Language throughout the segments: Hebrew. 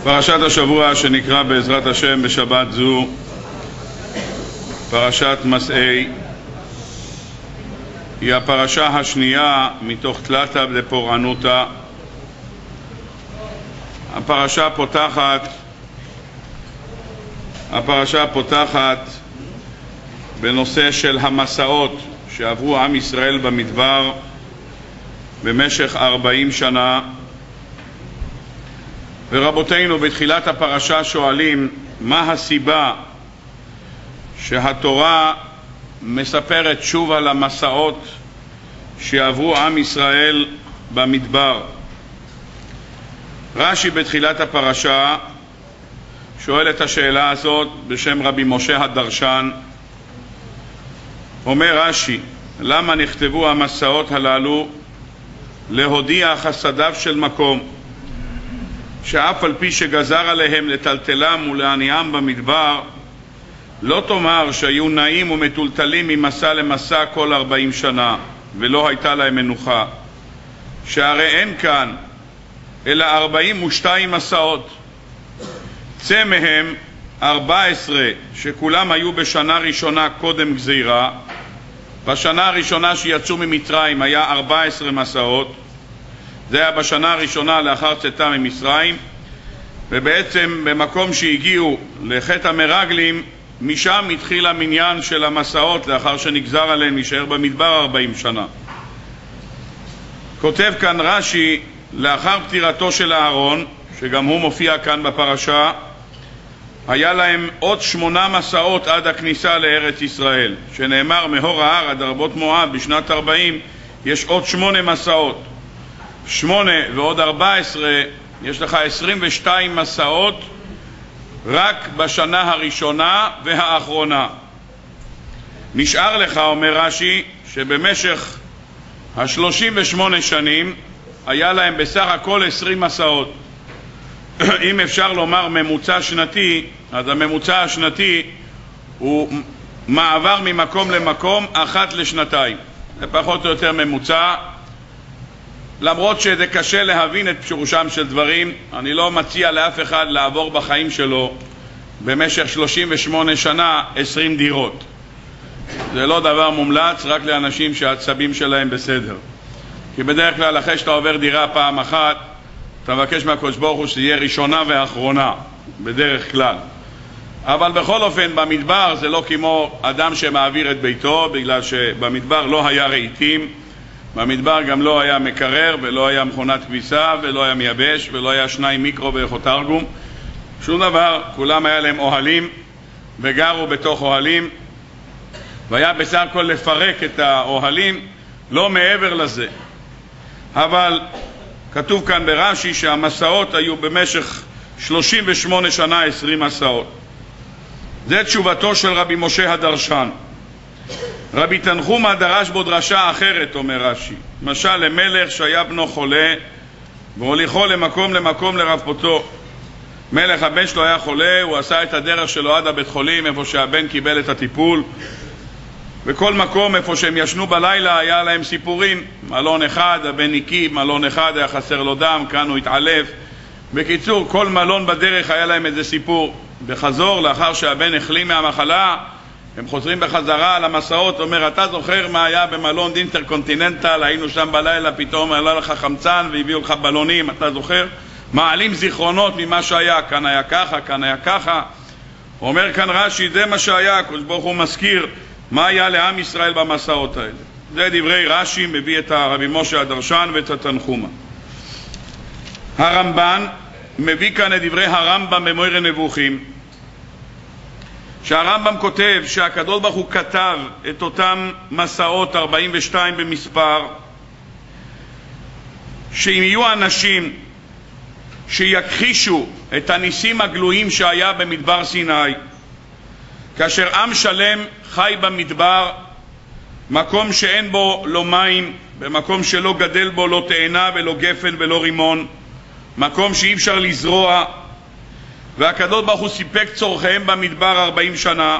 פרשת השבוע שנקרא בעזרת השם בשבת זו, פרשת מסעי, היא הפרשה השנייה מתוך תלתא דפורענותא. הפרשה פותחת בנושא של המסעות שעברו עם ישראל במדבר במשך 40 שנה. ורבותינו בתחילת הפרשה שואלים מה הסיבה שהתורה מספרת שוב על המסעות שעברו עם ישראל במדבר. רש"י בתחילת הפרשה שואל את השאלה הזאת בשם רבי משה הדרשן. אומר רש"י, למה נכתבו המסעות הללו? להודיע חסדיו של מקום, שאף על פי שגזר עליהם לטלטלם ולעניהם במדבר, לא תאמר שהיו נעים ומטולטלים ממסע למסע כל 40 שנה ולא הייתה להם מנוחה, שהרי אין כאן אלא 42 מסעות, צא מהם 14 שכולם היו בשנה ראשונה קודם גזירה. בשנה הראשונה שיצאו ממצרים היה 14 מסעות, זה היה בשנה הראשונה לאחר צאתם ממצרים, ובעצם במקום שהגיעו לחטא המרגלים, משם התחיל המניין של המסעות לאחר שנגזר עליהם להישאר במדבר 40 שנה. כותב כאן רש"י, לאחר פטירתו של אהרון, שגם הוא מופיע כאן בפרשה, היה להם עוד 8 מסעות עד הכניסה לארץ ישראל, שנאמר מהור ההר עד ערבות מואב בשנת 40 יש עוד 8 מסעות. 8 ועוד 14 יש לך 22 מסעות רק בשנה הראשונה והאחרונה. נשאר לך, אומר רש"י, שבמשך 38 שנים היה להם בסך הכל 20 מסעות. אם אפשר לומר ממוצע שנתי, אז הממוצע השנתי הוא מעבר ממקום למקום אחת לשנתיים. זה פחות או יותר ממוצע. למרות שזה קשה להבין את פירושם של דברים, אני לא מציע לאף אחד לעבור בחיים שלו במשך 38 שנה 20 דירות. זה לא דבר מומלץ, רק לאנשים שהעצבים שלהם בסדר. כי בדרך כלל אחרי שאתה עובר דירה פעם אחת, אתה מבקש מהקדוש ברוך הוא שתהיה ראשונה ואחרונה, בדרך כלל. אבל בכל אופן במדבר זה לא כמו אדם שמעביר את ביתו, בגלל שבמדבר לא היה רהיטים, במדבר גם לא היה מקרר ולא היה מכונת כביסה ולא היה מייבש ולא היה 2 מיקרו וחותרגום, שום דבר. כולם היה להם אוהלים וגרו בתוך אוהלים, והיה בסך הכל לפרק את האוהלים, לא מעבר לזה. אבל כתוב כאן ברש"י שהמסעות היו במשך 38 שנה 20 מסעות. זה תשובתו של רבי משה הדרשן. רבי תנחומא דרש בו דרשה אחרת, אומר רש"י. משל למלך שהיה בנו חולה והוליכו למקום לרפאותו. מלך, הבן שלו היה חולה, הוא עשה את הדרך שלו עד הבית חולים איפה שהבן קיבל את הטיפול, וכל מקום איפה שהם ישנו בלילה היה להם סיפורים. מלון אחד הבן ניקי, מלון אחד היה חסר לו דם, כאן הוא התעלף. בקיצור, כל מלון בדרך היה להם איזה סיפור. בחזור, לאחר שהבן החלים מהמחלה, הם חוזרים בחזרה על המסעות. אומר, אתה זוכר מה היה במלון אינטרקונטיננטל? היינו שם בלילה, פתאום עלה לך חמצן והביאו לך בלונים, אתה זוכר? מעלים זיכרונות ממה שהיה, כאן היה ככה, כאן היה ככה. אומר כאן רש"י, זה מה שהיה, הקדוש ברוך הוא מזכיר מה היה לעם ישראל במסעות האלה. זה דברי רש"י, מביא את רבי משה הדרשן ואת התנחומא. הרמב"ן מביא כאן את דברי הרמב"ם במורה נבוכים, שהרמב"ם כותב שהקדוש ברוך הוא כתב את אותם מסעות 42 במספר, שאם יהיו אנשים שיכחישו את הניסים הגלויים שהיה במדבר סיני, כאשר עם שלם חי במדבר, מקום שאין בו לא מים, במקום שלא גדל בו לא תאנה ולא גפן ולא רימון, מקום שאי אפשר לזרוע, והקדוש ברוך הוא סיפק צורכיהם במדבר 40 שנה.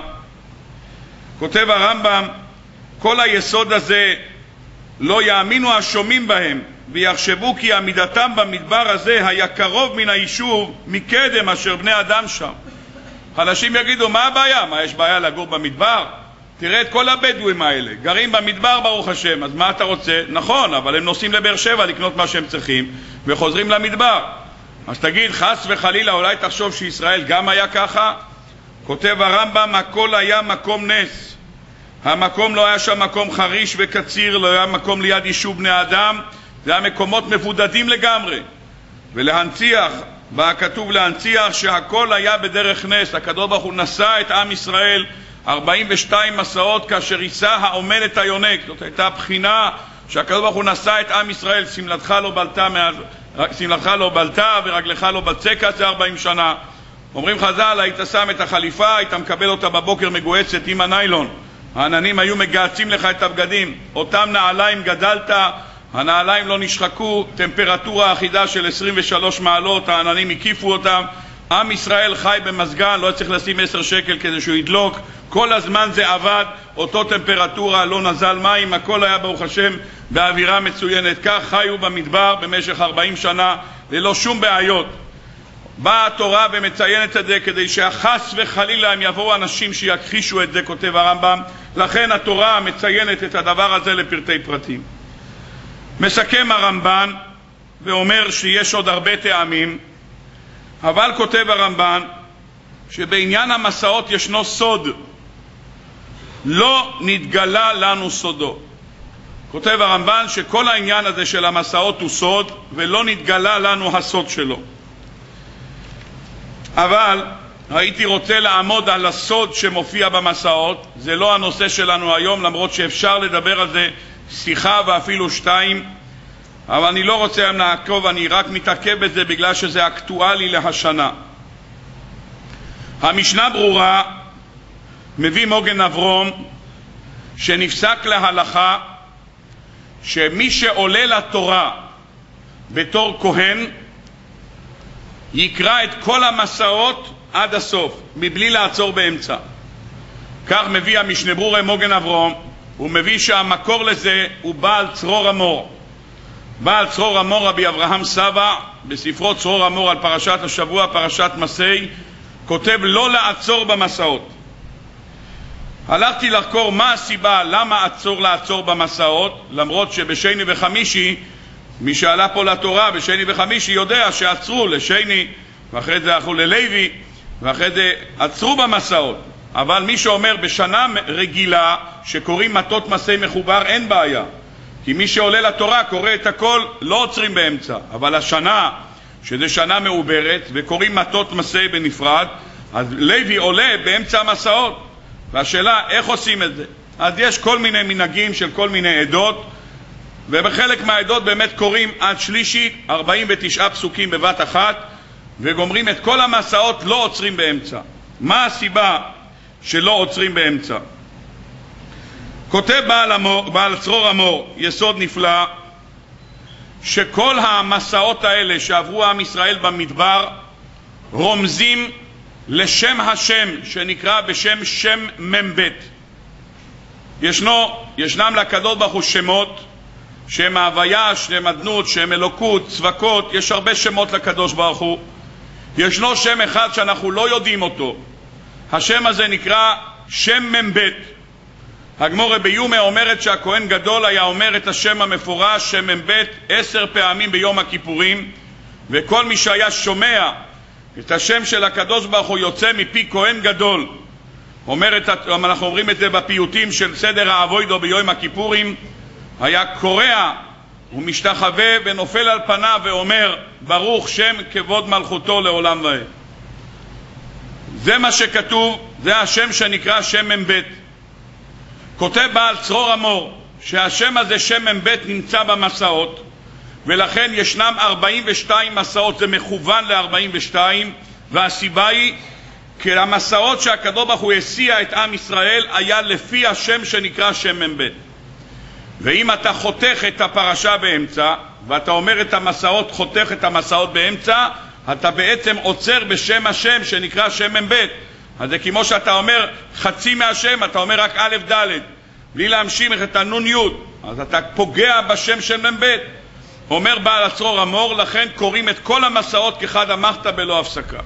כותב הרמב"ם, כל היסוד הזה לא יאמינו השומעים בהם ויחשבו כי עמידתם במדבר הזה היה קרוב מן היישוב מקדם אשר בני אדם שם. אנשים יגידו, מה הבעיה? מה, יש בעיה לגור במדבר? תראה את כל הבדואים האלה, גרים במדבר ברוך השם, אז מה אתה רוצה? נכון, אבל הם נוסעים לבאר שבע לקנות מה שהם צריכים וחוזרים למדבר. אז תגיד, חס וחלילה, אולי תחשוב שישראל גם היה ככה? כותב הרמב"ם, הכל היה מקום נס. המקום לא היה שם מקום חריש וקציר, לא היה מקום ליד יישוב בני אדם, זה היה מקומות מבודדים לגמרי. ולהנציח, בה כתוב להנציח שהכל היה בדרך נס. הקדוש ברוך הוא נשא את עם ישראל 42 מסעות כאשר יישא האומן את היונק. זאת הייתה בחינה שהקדוש ברוך הוא נשא את עם ישראל, שמלתך לא בלטה ורגלך לא בצקה, זה 40 שנה. אומרים חז"ל, היית שם את החליפה, היית מקבל אותה בבוקר מגועצת עם הניילון, העננים היו מגעצים לך את הבגדים, אותם נעליים גדלת, הנעליים לא נשחקו, טמפרטורה אחידה של 23 מעלות, העננים הקיפו אותם. עם ישראל חי במזגן, לא צריך לשים 10 שקל כדי שהוא ידלוק, כל הזמן זה עבד, אותו טמפרטורה, לא נזל מים, הכל היה ברוך השם באווירה מצוינת. כך חיו במדבר במשך 40 שנה ללא שום בעיות. באה התורה ומציינת את זה כדי שהחס וחלילה הם יבואו אנשים שיכחישו את זה, כותב הרמב"ם. לכן התורה מציינת את הדבר הזה לפרטי פרטים. מסכם הרמב"ן ואומר שיש עוד הרבה טעמים, אבל כותב הרמב"ן שבעניין המסעות ישנו סוד, לא נתגלה לנו סודו. כותב הרמב"ן שכל העניין הזה של המסעות הוא סוד ולא נתגלה לנו הסוד שלו. אבל הייתי רוצה לעמוד על הסוד שמופיע במסעות. זה לא הנושא שלנו היום, למרות שאפשר לדבר על זה שיחה ואפילו 2, אבל אני לא רוצה לעקוב, אני רק מתעכב בזה בגלל שזה אקטואלי להשנה. המשנה ברורה, מביא מוגן אברום, שנפסק להלכה שמי שעולה לתורה בתור כהן יקרא את כל המסעות עד הסוף מבלי לעצור באמצע. כך מביא המשנה ברורה מוגן אברום, הוא מביא שהמקור לזה הוא בעל צרור המור. בעל צרור המור רבי אברהם סבא בספרו צרור המור על פרשת השבוע, פרשת מסי, כותב לא לעצור במסעות. הלכתי לחקור מה הסיבה למה לעצור במסעות, למרות שבשני וחמישי מי שעלה פה לתורה בשני וחמישי יודע שעצרו לשני ואחרי זה הלכו ללוי ואחרי זה עצרו במסעות. אבל מי שאומר בשנה רגילה שקוראים מטות מסי מחובר אין בעיה, כי מי שעולה לתורה קורא את הכל, לא עוצרים באמצע. אבל השנה שזה שנה מעוברת וקוראים מטות מסי בנפרד, אז לוי עולה באמצע המסעות, והשאלה איך עושים את זה. אז יש כל מיני מנהגים של כל מיני עדות, ובחלק מהעדות באמת קוראים עד שלישי 49 פסוקים בבת אחת וגומרים את כל המסעות, לא עוצרים באמצע. מה הסיבה שלא עוצרים באמצע? כותב בעל צרור המור יסוד נפלא, שכל המסעות האלה שעברו עם ישראל במדבר רומזים לשם השם שנקרא בשם שם ממבט. ישנם לקדוש ברוך הוא שמות, שם ההוויה, שם אדנות, שם אלוקות, צבקות, יש הרבה שמות לקדוש ברוך הוא. ישנו שם אחד שאנחנו לא יודעים אותו, השם הזה נקרא שם ממבט. הגמרא ביומא אומרת שהכהן גדול היה אומר את השם המפורש שם ממבט 10 פעמים ביום הכיפורים, וכל מי שהיה שומע את השם של הקדוש ברוך הוא יוצא מפי כהן גדול, אנחנו אומרים את זה בפיוטים של סדר האבוידו ביום הכיפורים, היה קורע ומשתחווה ונופל על פניו ואומר ברוך שם כבוד מלכותו לעולם ועד. זה מה שכתוב, זה השם שנקרא שם ממבט. כותב בעל צרור המור שהשם הזה שם ממבט נמצא במסעות, ולכן ישנם 42 מסעות, זה מכוון ל-42, והסיבה היא כי המסעות שהקדוש ברוך הוא הסיע את עם ישראל היה לפי השם שנקרא שם ממבט. ואם אתה חותך את הפרשה באמצע ואתה אומר את המסעות, חותך את המסעות באמצע, אתה בעצם עוצר בשם השם שנקרא שם ממבט. אז זה כמו שאתה אומר חצי מהשם, אתה אומר רק א' ד' בלי להמשיך את הנון י', אז אתה פוגע בשם של ממבט. אומר בעל הצרור המור, לכן קוראים את כל המסעות כחד המחתא בלא הפסקה.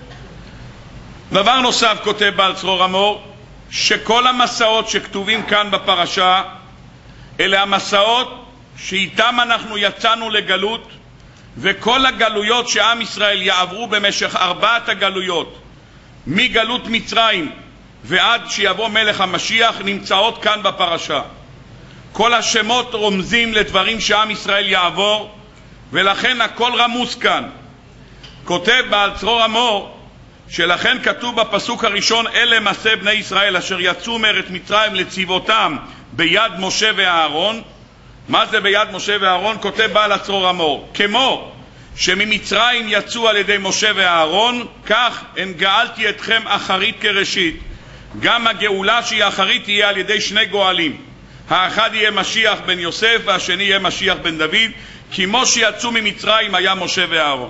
דבר נוסף כותב בעל צרור המור, שכל המסעות שכתובים כאן בפרשה אלה המסעות שאיתם אנחנו יצאנו לגלות, וכל הגלויות שעם ישראל יעברו במשך 4 הגלויות מגלות מצרים ועד שיבוא מלך המשיח נמצאות כאן בפרשה. כל השמות רומזים לדברים שעם ישראל יעבור, ולכן הכל רמוז כאן. כותב בעל צרור המור שלכן כתוב בפסוק הראשון, אלה מעשה בני ישראל אשר יצאו מארץ מצרים לצבאותם ביד משה ואהרון. מה זה ביד משה ואהרון? כותב בעל הצרור המור, כמו שממצרים יצאו על ידי משה ואהרון, כך אין גאלתי אתכם אחרית כראשית. גם הגאולה שהיא אחרית תהיה על ידי 2 גואלים, האחד יהיה משיח בן יוסף והשני יהיה משיח בן דוד, כמו שיצאו ממצרים היה משה ואהרון.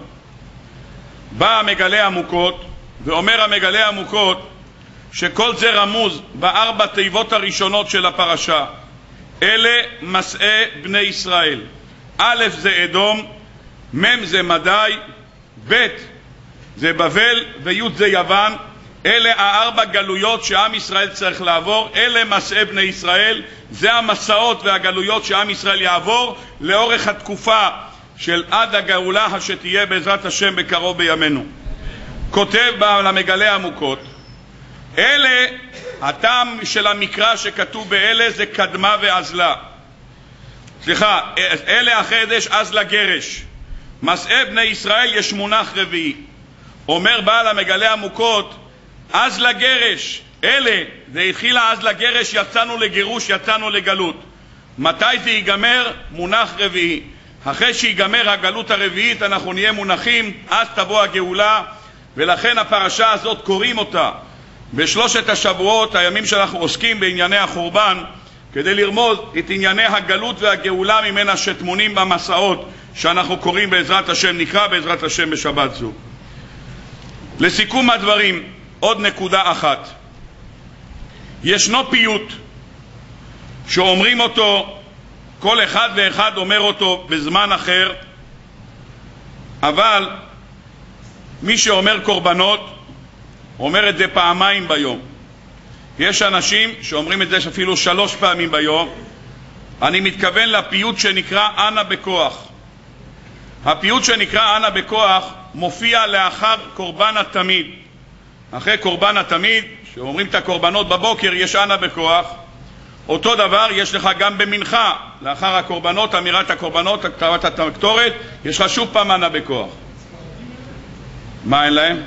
בא המגלה עמוקות ואומר המגלה עמוקות שכל זה רמוז ב4 תיבות הראשונות של הפרשה. אלה מסעי בני ישראל. א' זה אדום, מ' זה מדי, ב' זה בבל וי' זה יוון. אלה 4 גלויות שעם ישראל צריך לעבור, אלה מסעי בני ישראל. זה המסעות והגלויות שעם ישראל יעבור לאורך התקופה של עד הגאולה שתהיה בעזרת השם בקרוב בימינו. כותב בעל המגלה עמוקות, אלה, הטעם של המקרא שכתוב באלה זה קדמה ועזלה. סליחה, אלה אחרי זה יש עזלה גרש. מסעי בני ישראל יש מונח רביעי. אומר בעל המגלה עמוקות, עזלה גרש, אלה, זה התחילה עזלה גרש, יצאנו לגירוש, יצאנו לגלות. מתי זה ייגמר? מונח רביעי. אחרי שיגמר הגלות הרביעית אנחנו נהיה מונחים, אז תבוא הגאולה. ולכן הפרשה הזאת קוראים אותה ב3 השבועות, הימים שאנחנו עוסקים בענייני החורבן, כדי לרמוז את ענייני הגלות והגאולה ממנה שטמונים במסעות שאנחנו קוראים בעזרת השם, נקרא בעזרת השם בשבת זו. לסיכום הדברים, עוד נקודה אחת. ישנו פיוט שאומרים אותו, כל אחד ואחד אומר אותו בזמן אחר, אבל מי שאומר קורבנות אומר את זה 2 ביום. יש אנשים שאומרים את זה אפילו 3 פעמים ביום. אני מתכוון לפיוט שנקרא אנה בכוח. הפיוט שנקרא אנה בכוח מופיע לאחר קורבן התמיד. אחרי קורבן התמיד, שאומרים את הקורבנות בבוקר, יש אנה בכוח. אותו דבר יש לך גם במנחה, לאחר הקורבנות, אמירת הקורבנות, כתבת הקטורת, יש לך שוב פעם אנה בכוח. מה אין להם?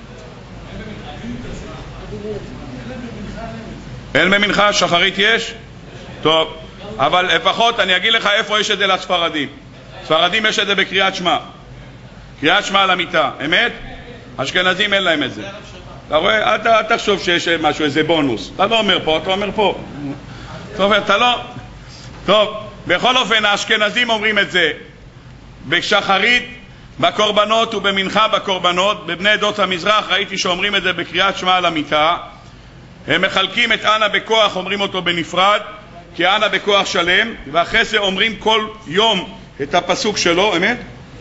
אין במנחה, שחרית יש? טוב, אבל לפחות אני אגיד לך איפה יש את זה לספרדים. ספרדים יש את זה בקריאת שמע. קריאת שמע על המיטה, אמת? אשכנזים אין להם את זה. אתה רואה? אל תחשוב שיש משהו, איזה בונוס. אתה לא אומר פה, אתה אומר פה. טוב, אתה לא... טוב, בכל אופן האשכנזים אומרים את זה בשחרית בקורבנות ובמנחה בקורבנות. בבני עדות המזרח ראיתי שאומרים את זה בקריאת שמע על המיטה. הם מחלקים את אנה בכוח, אומרים אותו בנפרד, כי אנה בכוח שלם, ואחרי זה אומרים כל יום את הפסוק שלו, אמת?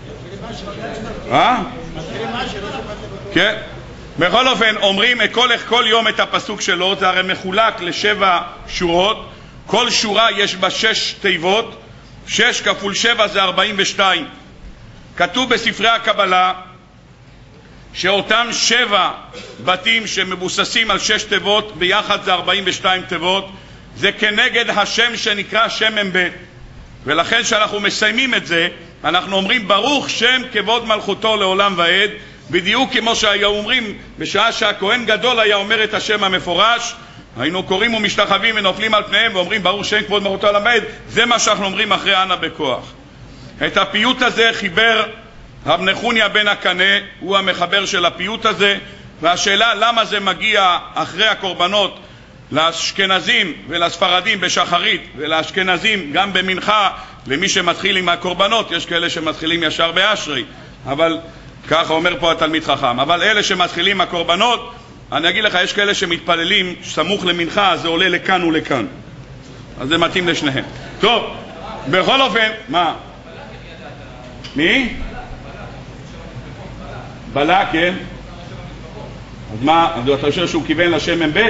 כן. בכל אופן אומרים כל יום את הפסוק שלו, זה הרי מחולק ל7 שורות, כל שורה יש בה 6 תיבות, 6 כפול 7 זה 42. כתוב בספרי הקבלה שאותם 7 בתים שמבוססים על 6 תיבות, ביחד זה 42 תיבות, זה כנגד השם שנקרא שם אמת. ולכן שאנחנו מסיימים את זה, אנחנו אומרים ברוך שם כבוד מלכותו לעולם ועד, בדיוק כמו שהיו אומרים בשעה שהכהן גדול היה אומר את השם המפורש, היינו קוראים ומשתחווים ונופלים על פניהם ואומרים ברוך שם כבוד מלכותו לעולם ועד. זה מה שאנחנו אומרים אחרי אנה בכוח. את הפיוט הזה חיבר רב נחוניה בן הקנה, הוא המחבר של הפיוט הזה. והשאלה למה זה מגיע אחרי הקורבנות לאשכנזים ולספרדים בשחרית, ולאשכנזים גם במנחה, למי שמתחיל עם הקורבנות, יש כאלה שמתחילים ישר באשרי, אבל ככה אומר פה התלמיד חכם. אבל אלה שמתחילים הקורבנות, אני אגיד לך, יש כאלה שמתפללים סמוך למנחה, זה עולה לכאן ולכאן, אז זה מתאים לשניהם. טוב, בכל אופן, מה? מי? בלה, כן. אז מה, אתה חושב שהוא כיוון לשם מ"ב?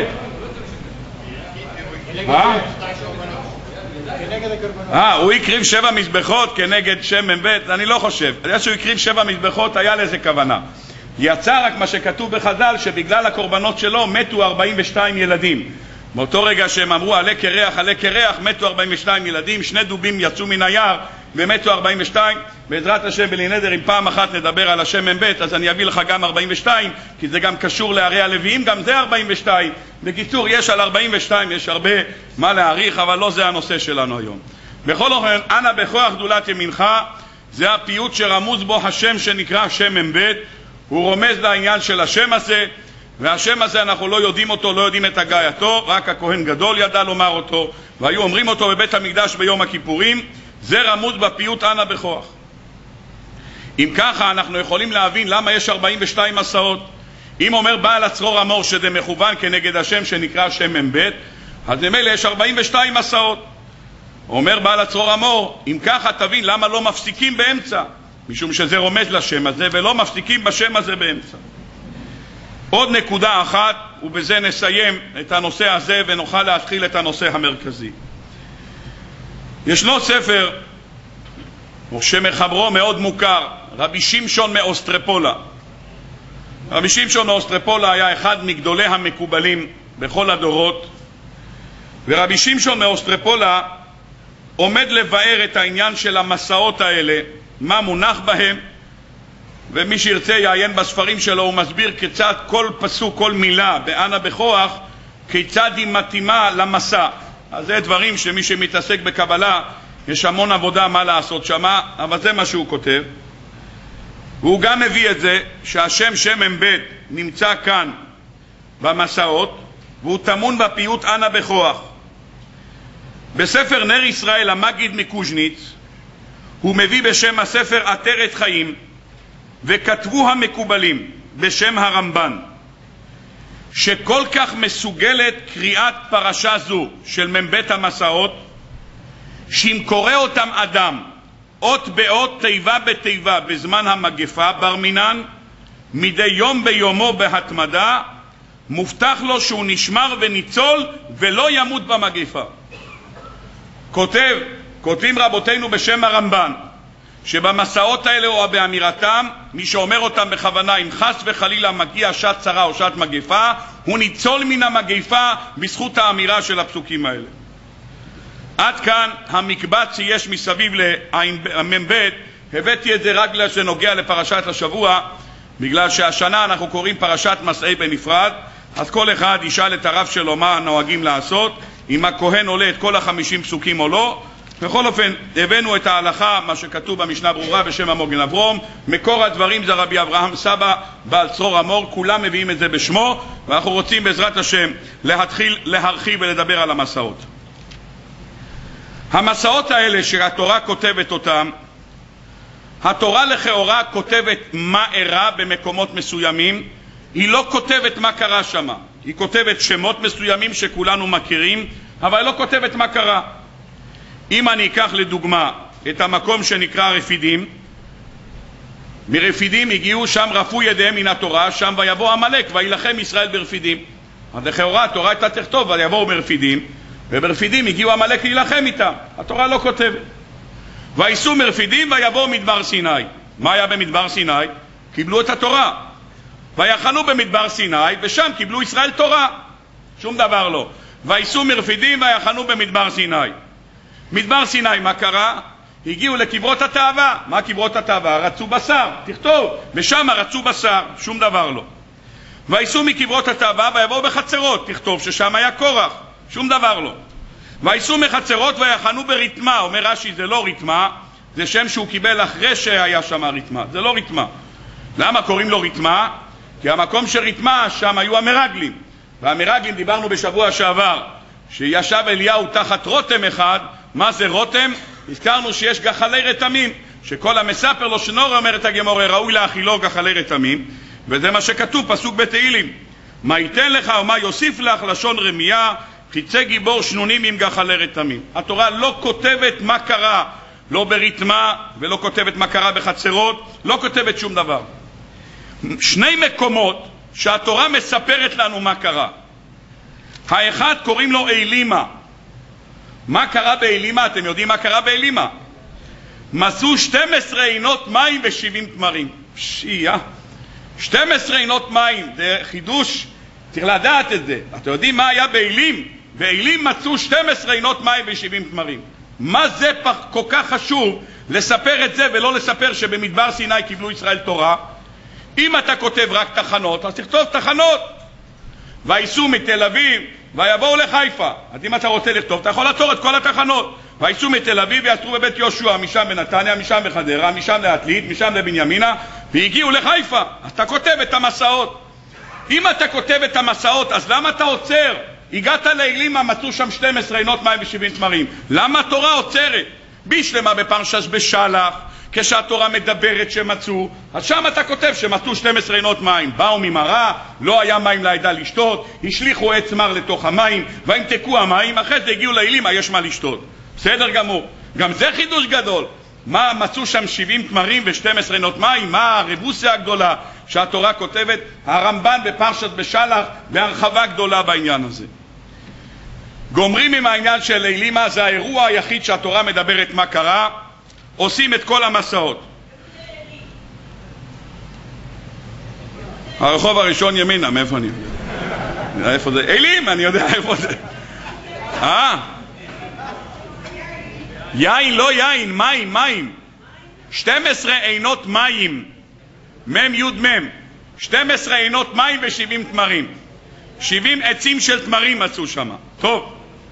הוא הקריב 7 מזבחות כנגד שם מ"ב? אני לא חושב. אני חושב שהוא הקריב 7 מזבחות, היה לזה כוונה. יצא רק מה שכתוב בחז"ל, שבגלל הקורבנות שלו מתו 42 ילדים. באותו רגע שהם אמרו עלה קרח, מתו 42 ילדים, 2 דובים יצאו מן היער ומתו 42. בעזרת השם בלי נדר, אם פעם אחת נדבר על השם מ"ב, אז אני אביא לך גם 42, כי זה גם קשור לערי הלוויים, גם זה 42. בקיצור, יש על 42, יש הרבה מה להעריך, אבל לא זה הנושא שלנו היום. בכל אופן, אנא בכוח גדולת ימינך, זה הפיוט שרמוז בו השם שנקרא שם מ"ב. הוא רומז לעניין של השם הזה, והשם הזה אנחנו לא יודעים אותו, לא יודעים את הגייתו, רק הכהן גדול ידע לומר אותו, והיו אומרים אותו בבית המקדש ביום הכיפורים. זה רמוז בפיוט אנא בכוח. אם ככה אנחנו יכולים להבין למה יש 42 מסעות. אם אומר בעל הצרור המור שזה מכוון כנגד השם שנקרא שם מ"ב, אז ממילא יש 42 מסעות. אומר בעל הצרור המור, אם ככה תבין למה לא מפסיקים באמצע, משום שזה רומז לשם הזה, ולא מפסיקים בשם הזה באמצע. עוד נקודה אחת, ובזה נסיים את הנושא הזה ונוכל להתחיל את הנושא המרכזי. ישנו ספר שמחברו מאוד מוכר, רבי שמשון מאוסטרפולה. רבי שמשון מאוסטרפולה היה אחד מגדולי המקובלים בכל הדורות, ורבי שמשון מאוסטרפולה עומד לבאר את העניין של המסעות האלה, מה מונח בהם, ומי שירצה יעיין בספרים שלו, הוא מסביר כיצד כל פסוק, כל מילה באנא בכוח, כיצד היא מתאימה למסע. אז זה דברים שמי שמתעסק בקבלה יש המון עבודה מה לעשות שמה, אבל זה מה שהוא כותב. והוא גם מביא את זה שהשם שם מ"ב נמצא כאן במסעות, והוא טמון בפיוט אנא בכוח. בספר נר ישראל המגיד מקוז'ניץ הוא מביא בשם הספר עטרת חיים, וכתבו המקובלים בשם הרמב"ן, שכל כך מסוגלת קריאת פרשה זו של מ"ב המסעות, שאם קורא אותם אדם אות באות תיבה בתיבה בזמן המגפה בר מינן, מדי יום ביומו בהתמדה, מובטח לו שהוא נשמר וניצול ולא ימות במגפה. כותבים רבותינו בשם הרמב"ן, שבמסעות האלה או באמירתם, מי שאומר אותם בכוונה, אם חס וחלילה מגיע שעת צרה או שעת מגפה, הוא ניצול מן המגפה בזכות האמירה של הפסוקים האלה. עד כאן המקבץ שיש מסביב למ"ב. הבאתי את זה רק בגלל שנוגע לפרשת השבוע, בגלל שהשנה אנחנו קוראים פרשת מסעי בנפרד, אז כל אחד ישאל את הרב שלו מה נוהגים לעשות, אם הכהן עולה את כל 50 פסוקים או לא. בכל אופן, הבאנו את ההלכה, מה שכתוב במשנה ברורה בשם המוגן אברום. מקור הדברים זה רבי אברהם סבא, בעל צרור המור, כולם מביאים את זה בשמו, ואנחנו רוצים בעזרת השם להתחיל להרחיב ולדבר על המסעות. המסעות האלה שהתורה כותבת אותם, התורה לכאורה כותבת מה אירע במקומות מסוימים, היא לא כותבת מה קרה שם. היא כותבת שמות מסוימים שכולנו מכירים, אבל היא לא כותבת מה קרה. אם אני אקח לדוגמה את המקום שנקרא רפידים, מרפידים הגיעו, שם רפו ידיהם מן התורה, שם ויבוא עמלק וילחם ישראל ברפידים. אז לכאורה התורה הייתה תכתוב ויבואו מרפידים, וברפידים הגיעו עמלק להילחם איתם. התורה לא כותבת. וייסעו מרפידים ויבואו מדבר סיני. מה היה במדבר סיני? קיבלו את התורה. ויחנו במדבר סיני, ושם קיבלו ישראל תורה. שום דבר לא. וייסעו מרפידים ויחנו במדבר סיני. מדבר סיני, מה קרה? הגיעו לקברות התאווה. מה קברות התאווה? רצו בשר. תכתוב, ושם רצו בשר. שום דבר לא. וייסעו מקברות התאווה ויבואו בחצרות. תכתוב ששם היה קורח. שום דבר לא. וייסעו מחצרות ויחנו ברתמה. אומר רש"י, זה לא רתמה, זה שם שהוא קיבל אחרי שהיה שם רתמה. זה לא רתמה. למה קוראים לו רתמה? כי המקום של רתמה, שם היו המרגלים. והמרגלים, דיברנו בשבוע שעבר, שישב אליהו תחת רותם אחד. מה זה רותם? הזכרנו שיש גחלי רתמים, שכל המספר לו שנורא, אומרת הגמרא, ראוי להאכילו גחלי רתמים, וזה מה שכתוב פסוק בתהילים, מה ייתן לך ומה יוסיף לך, לשון רמיה, חיצי גיבור שנונים עם גחלי רתמים. התורה לא כותבת מה קרה לא ברתמה, ולא כותבת מה קרה בחצרות, לא כותבת שום דבר. שני מקומות שהתורה מספרת לנו מה קרה. האחד קוראים לו אלימה. מה קרה באלימה? אתם יודעים מה קרה באלימה? מצאו 12 עינות מים ו70 תמרים. 12 עינות מים, זה חידוש, צריך לדעת את זה. אתם יודעים מה היה באלים? באלים מצאו 12 עינות מים ו70 תמרים. מה זה כל כך חשוב לספר את זה ולא לספר שבמדבר סיני קיבלו ישראל תורה? אם אתה כותב רק תחנות, אז תכתוב תחנות. וייסעו מתל אביב ויבואו לחיפה. אז אם אתה רוצה לכתוב, אתה יכול לעצור את כל התחנות. וייסעו מתל אביב ויעצרו בבית יהושע, משם בנתניה, משם בחדרה, משם לעתלית, משם לבנימינה, והגיעו לחיפה. אז אתה כותב את המסעות. אם אתה כותב את המסעות, אז למה אתה עוצר? הגעת לאלימה, מצאו שם 12 עינות מים ו70 תמרים. למה התורה עוצרת? בישלמה בפרשת בשלח, כשהתורה מדברת שמצאו, אז שם אתה כותב שמצאו 12 עינות מים. באו ממראה, לא היה מים לעדה לשתות, השליחו עץ מר לתוך המים, וימתקו המים, אחרי זה הגיעו לאלימה, יש מה לשתות. בסדר גמור. גם זה חידוש גדול. מה מצאו שם 70 תמרים ו12 עינות מים? מה הרבוסיה הגדולה שהתורה כותבת? הרמב"ן בפרשת בשלח בהרחבה גדולה בעניין הזה. גומרים עם העניין של אלימה, זה האירוע היחיד שהתורה מדברת מה קרה, עושים את כל המסעות. הרחוב הראשון ימינה, מאיפה אני יודע? איפה זה? אלים, אני יודע איפה זה. יין, לא יין, מים, מים. 12 עינות מים, מם יוד מם. 12 עינות מים ו70 תמרים. 70 עצים של תמרים מצאו שם. טוב.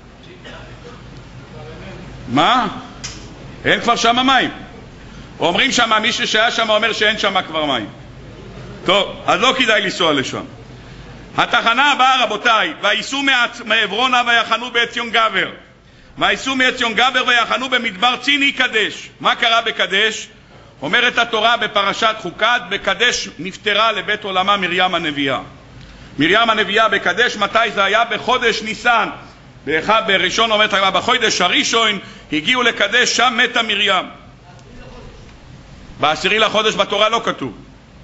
מה? אין כבר שם מים. אומרים שם, מישהו שהיה שם אומר שאין שם כבר מים. טוב, אז לא כדאי לנסוע לשם. התחנה הבאה, רבותיי, וייסעו מעברונה ויחנו בעציון גבר. וייסעו מעציון גבר ויחנו במדבר ציני קדש. מה קרה בקדש? אומרת התורה בפרשת חוקת, בקדש נפטרה לבית עולמה מרים הנביאה. מרים הנביאה בקדש, מתי זה היה? בחודש ניסן. בראשון אומרת הגמרא, בחודש הראשון הגיעו לקדש, שם מתה מרים. בעשירי לחודש בתורה לא כתוב.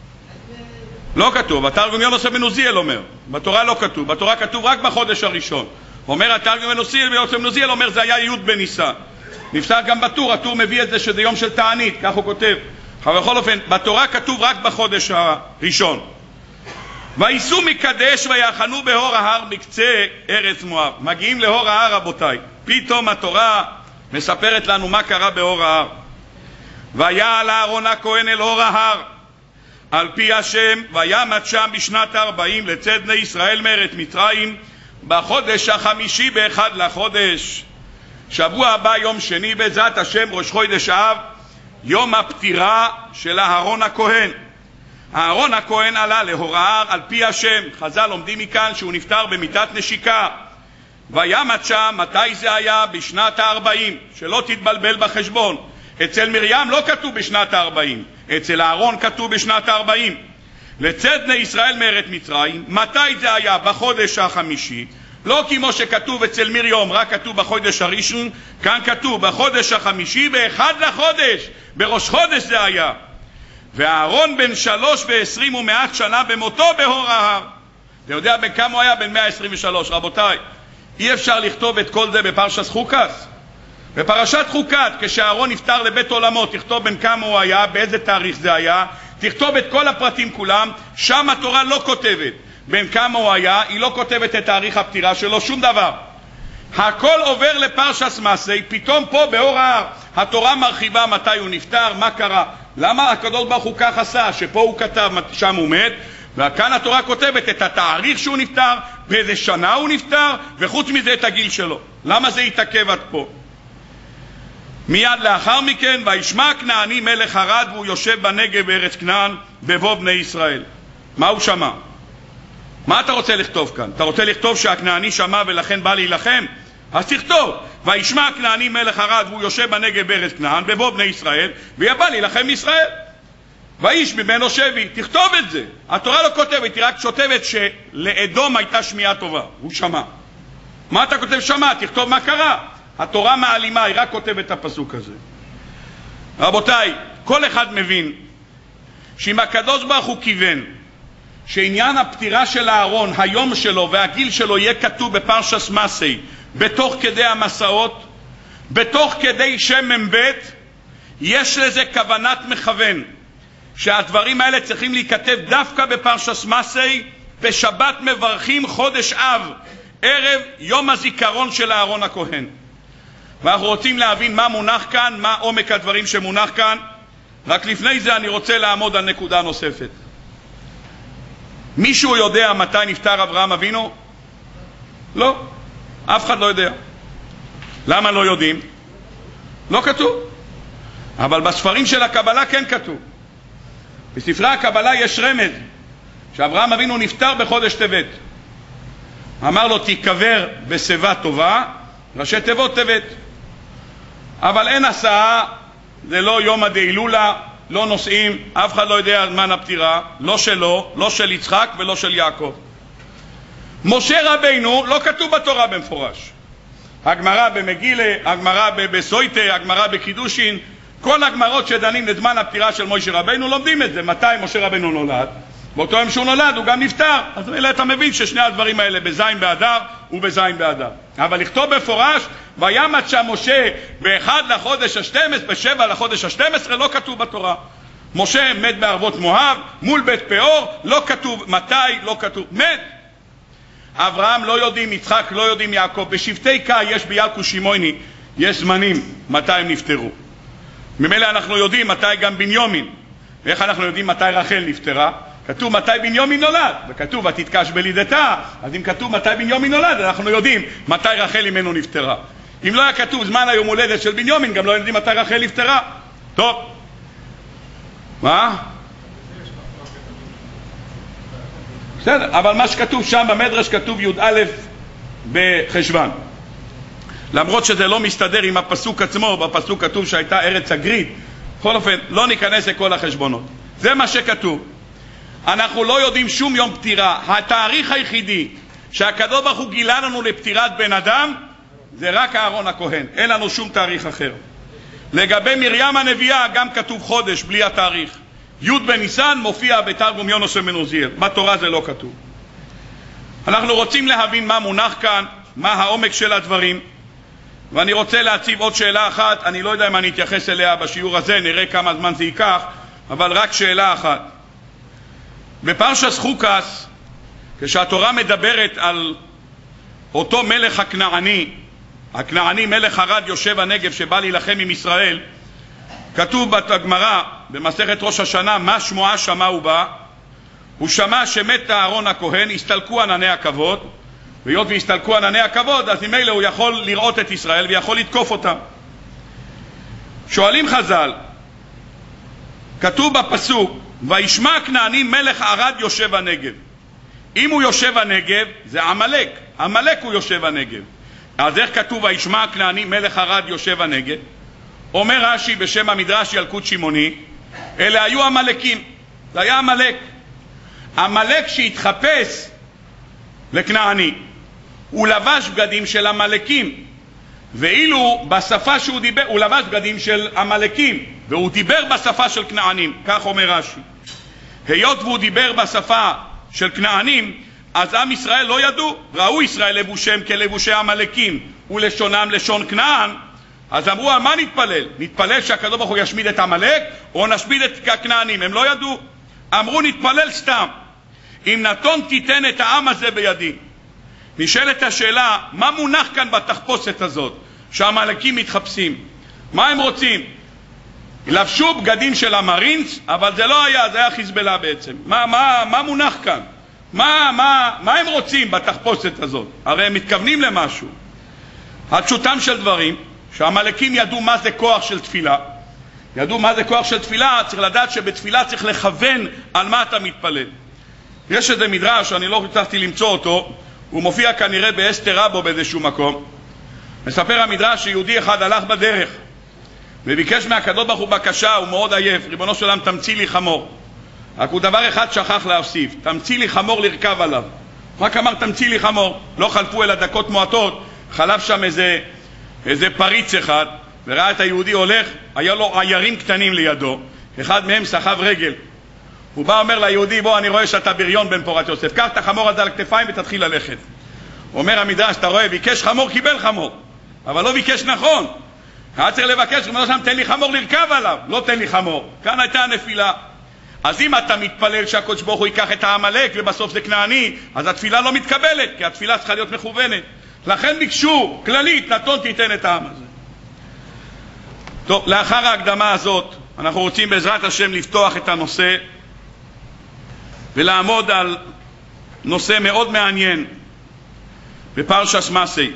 לא כתוב, התרגום יונס בן עוזיאל אומר. בתורה לא כתוב, בתורה כתוב רק בחודש הראשון. אומר התרגום יונס בן עוזיאל, אומר זה היה י' בניסן. נפסק גם בטור, הטור מביא את זה שזה יום של תענית, כך הוא כותב. אבל בכל אופן, בתורה כתוב רק בחודש הראשון. וייסעו מקדש ויחנו בהור ההר בקצה ארץ מואב. מגיעים להור ההר, רבותיי. פתאום התורה מספרת לנו מה קרה בהור ההר. ויעל אהרון הכהן אל הור ההר על פי השם, וימת שם בשנת 40 לצאת בני ישראל מארץ מצרים, בחודש החמישי באחד לחודש. שבוע הבא יום שני בעזרת השם ראש חודש אב, יום הפטירה של אהרון הכהן. אהרון הכהן עלה להור ההר על פי השם. חז"ל לומדים מכאן שהוא נפטר במיטת נשיקה. וימת שם, מתי זה היה? בשנת 40. שלא תתבלבל בחשבון, אצל מרים לא כתוב בשנת 40, אצל אהרון כתוב בשנת 40. לצאת בני ישראל מארץ מצרים, מתי זה היה? בחודש החמישי. לא כמו שכתוב אצל מרים, רק כתוב בחודש הראשון, כאן כתוב בחודש החמישי באחד לחודש, בראש חודש זה היה. ואהרון בן 23 ומעט שנה במותו בהור ההר. אתה יודע בן כמה הוא היה? בן 123. רבותיי, אי אפשר לכתוב את כל זה בפרשת חוקת. בפרשת חוקת, כשאהרון נפטר לבית עולמו, תכתוב בן כמה הוא היה, באיזה תאריך זה היה, תכתוב את כל הפרטים כולם. שם התורה לא כותבת בן כמה הוא היה, היא לא כותבת את תאריך הפטירה שלו, שום דבר. הכל עובר לפרשת מעשי. פתאום פה בהור ההר התורה מרחיבה מתי הוא נפטר, מה קרה. למה הקדוש ברוך הוא כך עשה? שפה הוא כתב שם הוא מת, וכאן התורה כותבת את התאריך שהוא נפטר, באיזה שנה הוא נפטר, וחוץ מזה את הגיל שלו. למה זה יתעכב עד פה? מיד לאחר מכן, וישמע כנעני מלך ערד, והוא יושב בנגב בארץ כנען, בבוא בני ישראל. מה הוא שמע? מה אתה רוצה לכתוב כאן? אתה רוצה לכתוב שהכנעני שמע ולכן בא להילחם? אז תכתוב, וישמע כנעני מלך ערד, והוא יושב בנגב בארץ כנען, בבוא בני ישראל, ויבא להילחם ישראל. ואיש ממנו שבי. תכתוב את זה. התורה לא כותבת, היא רק כותבת שלאדום הייתה שמיעה טובה. הוא שמע. מה אתה כותב שמע? תכתוב מה קרה. התורה מעלימה, היא רק כותבת את הפסוק הזה. רבותיי, כל אחד מבין שאם הקדוש ברוך הוא כיוון שעניין הפטירה של אהרון, היום שלו והגיל שלו יהיה כתוב בפרשת מסעי, בתוך כדי המסעות, בתוך כדי שם מ"ב, יש לזה כוונת מכוון שהדברים האלה צריכים להיכתב דווקא בפרשת מסעי, בשבת מברכים חודש אב, ערב יום הזיכרון של אהרון הכהן. ואנחנו רוצים להבין מה מונח כאן, מה עומק הדברים שמונח כאן. רק לפני זה אני רוצה לעמוד על נקודה נוספת. מישהו יודע מתי נפטר אברהם אבינו? לא, אף אחד לא יודע. למה לא יודעים? לא כתוב. אבל בספרים של הקבלה כן כתוב. בספרי הקבלה יש רמז שאברהם אבינו נפטר בחודש טבת. אמר לו תיקבר בשיבה טובה, ראשי תיבות טבת. אבל אין הסעה, זה לא יום הדהילולה, לא נוסעים, אף אחד לא יודע זמן הפטירה, לא שלו, לא של יצחק ולא של יעקב. משה רבינו לא כתוב בתורה במפורש. הגמרא במגילה, הגמרא בסויטה, הגמרא בקידושין, כל הגמרות שדנים לזמן הפטירה של משה רבינו לומדים את זה. מתי משה רבינו נולד? באותו יום שהוא נולד הוא גם נפטר. אז אלא אתה מבין ששני הדברים האלה בזין באדר ובזין באדר. אבל לכתוב בפורש וימת שם משה באחד לחודש ה-12, בשבע לחודש ה-12, לא כתוב בתורה. משה מת בערבות מואב מול בית פאור, לא כתוב מתי, לא כתוב, מת. אברהם לא יודעים, יצחק לא יודעים, יעקב. בשבטי קה יש ביעלקו שימויני, יש זמנים מתי הם נפטרו. ממילא אנחנו יודעים מתי גם בנימין. ואיך אנחנו יודעים מתי רחל נפטרה? כתוב מתי בנימין נולד, וכתוב ותתקש בלידתה. אז אם כתוב מתי בנימין נולד, אנחנו יודעים מתי רחל ממנו נפטרה. אם לא היה כתוב זמן היום הולדת של בנימין, גם לא יודעים מתי רחל נפטרה. טוב. מה? בסדר, אבל מה שכתוב שם במדרש כתוב י"א בחשוון. למרות שזה לא מסתדר עם הפסוק עצמו, בפסוק כתוב שהייתה ארץ הגרית. בכל אופן, לא ניכנס לכל החשבונות. זה מה שכתוב. אנחנו לא יודעים שום יום פטירה. התאריך היחידי שהקדוש ברוך הוא גילה לנו לפטירת בן אדם זה רק אהרון הכהן. אין לנו שום תאריך אחר. לגבי מרים הנביאה גם כתוב חודש בלי התאריך. י' בניסן מופיע בתרגום יונס בן עוזיאל. בתורה זה לא כתוב. אנחנו רוצים להבין מה מונח כאן, מה העומק של הדברים. ואני רוצה להציב עוד שאלה אחת, אני לא יודע אם אני אתייחס אליה בשיעור הזה, נראה כמה זמן זה ייקח, אבל רק שאלה אחת. בפרשת חוקס, כשהתורה מדברת על אותו מלך הכנעני מלך ערד יושב הנגב שבא להילחם עם ישראל, כתוב בגמרא במסכת ראש השנה מה שמועה שמע הוא בא. הוא שמע שמת אהרון הכהן, הסתלקו ענני הכבוד, והיות והסתלקו ענני הכבוד אז ממילא הוא יכול לראות את ישראל ויכול לתקוף אותם. שואלים חז"ל, כתוב בפסוק וישמע הכנעני מלך ערד יושב הנגב. אם הוא יושב הנגב זה עמלק, עמלק הוא יושב הנגב. אז איך כתוב וישמע הכנעני מלך ערד יושב הנגב? אומר רש"י בשם המדרש ילקוט שמעוני, אלה היו עמלקים, זה היה עמלק. עמלק שהתחפש לכנעני, הוא לבש בגדים של עמלקים, ואילו בשפה שהוא דיבר הוא לבש בגדים של עמלקים והוא דיבר בשפה של כנענים. כך אומר רש"י. היות והוא דיבר בשפה של כנענים אז עם ישראל לא ידעו, ראו ישראל לבושם כלבושי עמלקים ולשונם לשון כנען, אז אמרו על מה נתפלל? נתפלל שהקדוש ברוך הוא ישמיד את עמלק או נשמיד את הכנענים? הם לא ידעו. אמרו נתפלל סתם, אם נתון תיתן את העם הזה בידי. נשאלת השאלה, מה מונח כאן בתחפושת הזאת שהעמלקים מתחפשים? מה הם רוצים? לבשו בגדים של המרינס, אבל זה לא היה, זה היה חיזבאללה בעצם. מה מונח כאן? מה הם רוצים בתחפושת הזאת? הרי הם מתכוונים למשהו. התשותם של דברים שהעמלקים ידעו מה זה כוח של תפילה. ידעו מה זה כוח של תפילה, צריך לדעת שבתפילה צריך לכוון על מה אתה מתפלל. יש איזה מדרש, אני לא הצלחתי למצוא אותו, הוא מופיע כנראה באסתר רבו באיזשהו מקום. מספר המדרש שיהודי אחד הלך בדרך וביקש מהקדוש ברוך הוא בקשה, הוא מאוד עייף, ריבונו של עולם תמציא לי חמור. רק הוא דבר אחד שכח להוסיף, תמציא לי חמור לרכב עליו. רק אמר תמציא לי חמור, לא חלפו אלא דקות מועטות, חלף שם איזה פריץ אחד, וראה את היהודי הולך, היה לו עיירים קטנים לידו, אחד מהם סחב רגל. הוא בא אומר ליהודי, בוא, אני רואה שאתה בריון בן פורת יוסף, קח את החמור הזה על הכתפיים ותתחיל ללכת. אומר המדרש, אתה רואה, ביקש חמור, קיבל חמור, אבל לא ביקש נכון. היה צריך לבקש, הוא אומר שם, תן לי חמור לרכב עליו, לא תן לי חמור. כאן הייתה הנפילה. אז אם אתה מתפלל שהקדוש ברוך הוא ייקח את העמלק ובסוף זה כנעני, אז התפילה לא מתקבלת, כי התפילה צריכה להיות מכוונת. לכן ביקשו, כללית, נתון תיתן את העם הזה. טוב, לאחר ההקדמה הזאת, אנחנו רוצים בעזרת השם לפתוח את הנושא ולעמוד על נושא מאוד מעניין בפרשת מסעי.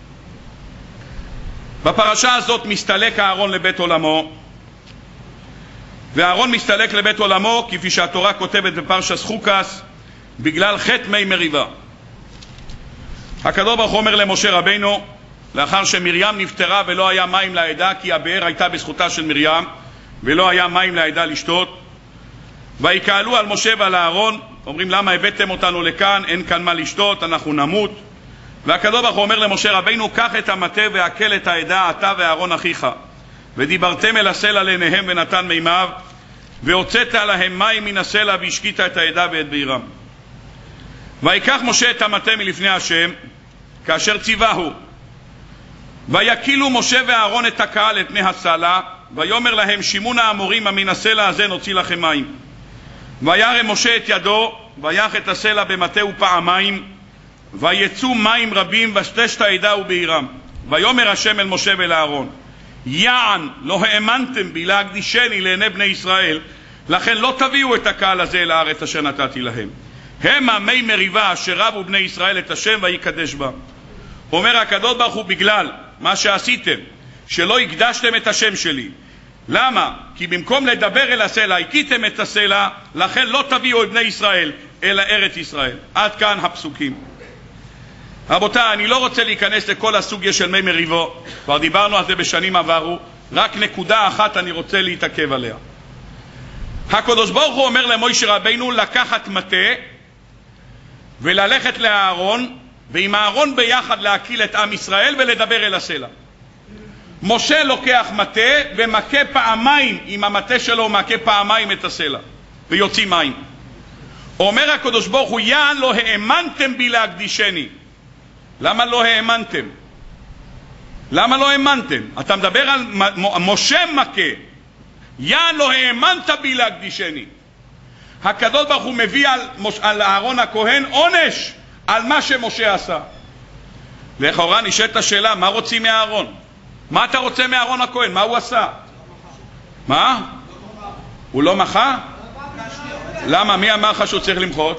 בפרשה הזאת מסתלק הארון לבית עולמו, והארון מסתלק לבית עולמו כפי שהתורה כותבת בפרשת חוקס בגלל חטא מי מריבה. הקדוש ברוך הוא אומר למשה רבינו, לאחר שמרים נפטרה ולא היה מים לעדה, כי הבאר הייתה בזכותה של מרים ולא היה מים לעדה לשתות, ויקהלו על משה ועל הארון, אומרים למה הבאתם אותנו לכאן, אין כאן מה לשתות, אנחנו נמות. והקדוש ברוך הוא אומר למשה רבינו, קח את המטה והקל את העדה, אתה ואהרון אחיך, ודיברתם אל הסלע לעיניהם ונתן מימיו, והוצאת להם מים מן הסלע והשקית את העדה ואת בעירם. ויקח משה את המטה מלפני השם כאשר ציווהו, ויקילו משה ואהרון את הקהל את פני הסלע, ויאמר להם, שימון האמורים מן הסלע הזה נוציא לכם מים. וירם משה את ידו ויח את הסלע במטהו פעמיים, ויצאו מים רבים ושתשת העדה ובעירם. ויאמר השם אל משה ואל אהרון, יען לא האמנתם בי להקדישני לעיני בני ישראל, לכן לא תביאו את הקהל הזה אל הארץ אשר נתתי להם. המה מי מריבה אשר רבו בני ישראל את השם ויקדש בה. אומר הקדוש ברוך הוא, בגלל מה שעשיתם, שלא הקדשתם את השם שלי. למה? כי במקום לדבר אל הסלע, הקיתם את הסלע, לכן לא תביאו את בני ישראל אל ארץ ישראל. עד כאן הפסוקים. רבותיי, אני לא רוצה להיכנס לכל הסוגיה של מי מריבו, כבר דיברנו על זה בשנים עברו, רק נקודה אחת אני רוצה להתעכב עליה. הקדוש ברוך הוא אומר למשה רבינו לקחת מטה וללכת לאהרון, ועם הארון ביחד להקיל את עם ישראל ולדבר אל הסלע. משה לוקח מטה ומכה פעמיים, עם המטה שלו מכה פעמיים את הסלע ויוציא מים. אומר הקדוש ברוך הוא, יען לא האמנתם בי להקדישני. למה לא האמנתם? למה לא האמנתם? אתה מדבר על משה מכה, יען לא האמנת בי להקדישני. הקדוש ברוך הוא מביא על אהרון הכהן עונש על מה שמשה עשה. לכאורה נשאלת השאלה, מה רוצים מאהרון? מה אתה רוצה מאהרון הכהן? מה הוא עשה? מה? הוא לא מחה? למה? מי אמר לך שהוא צריך למחות?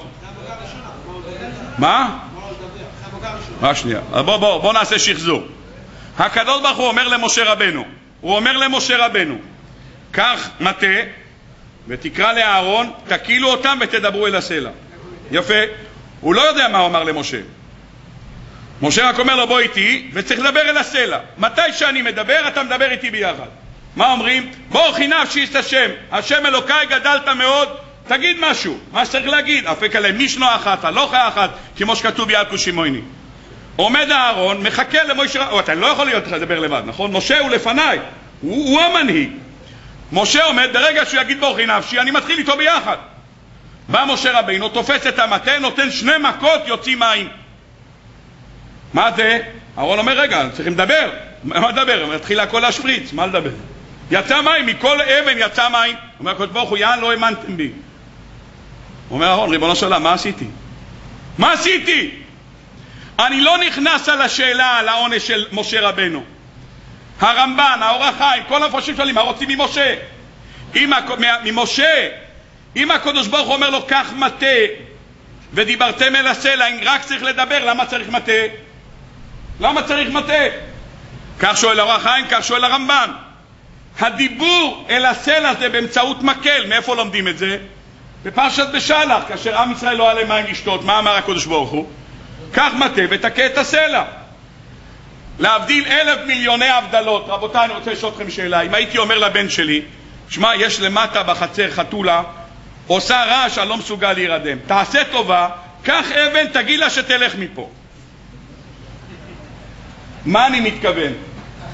מה? שנייה. בוא נעשה שחזור. הקדוש ברוך הוא אומר למשה רבנו, קח מטה ותקרא לאהרון, תקילו אותם ותדברו אל הסלע. יפה. הוא לא יודע מה הוא אמר למשה. משה רק אומר לו, בוא איתי, וצריך לדבר אל הסלע. מתי שאני מדבר, אתה מדבר איתי ביחד. מה אומרים? בוא חינף שיסת השם אלוקיי גדלת מאוד, תגיד משהו, מה שצריך להגיד. אפק עליהם משנו אחת, הלוכה אחת, כמו שכתוב ביד קושימויני. עומד אהרון, מחכה למשה רבינו, אתה לא יכול להיות לדבר לבד, נכון? משה הוא לפניי, הוא המנהיג. משה עומד, ברגע שהוא יגיד ברכי נפשי, אני מתחיל איתו ביחד. בא משה רבינו, תופס את המטה, נותן 2 מכות, יוצאים מים. מה זה? אהרון אומר, רגע, צריכים לדבר. מה לדבר? מתחיל הכל להשפריץ, מה לדבר? יצא מים, מכל אבן יצא מים. אומר הקדוש ברוך הוא, יען לא האמנתם בי. אומר אהרון, ריבונו של עולם, מה עשיתי? מה עשיתי? אני לא נכנס על השאלה, על העונש של משה רבנו. הרמב"ן, האור החיים, כל המפרשים שואלים, מה רוצים ממשה? ממשה, אם הקדוש ברוך הוא אומר לו, קח מטה ודיברתם אל הסלע, אם רק צריך לדבר, למה צריך מטה? למה צריך מטה? כך שואל האור החיים, כך שואל הרמב"ן. הדיבור אל הסלע זה באמצעות מקל. מאיפה לומדים את זה? בפרשת בשלח, כאשר עם ישראל לא עלה מים לשתות, מה אמר הקדוש ברוך הוא? קח מטה ותכה את הסלע. להבדיל 1,000 מיליוני הבדלות. רבותיי, אני רוצה לשאול אתכם שאלה. אם הייתי אומר לבן שלי, שמע, יש למטה בחצר חתולה, עושה רעש, אני לא מסוגל להירדם, תעשה טובה, קח אבן, תגיד לה שתלך מפה. מה אני מתכוון?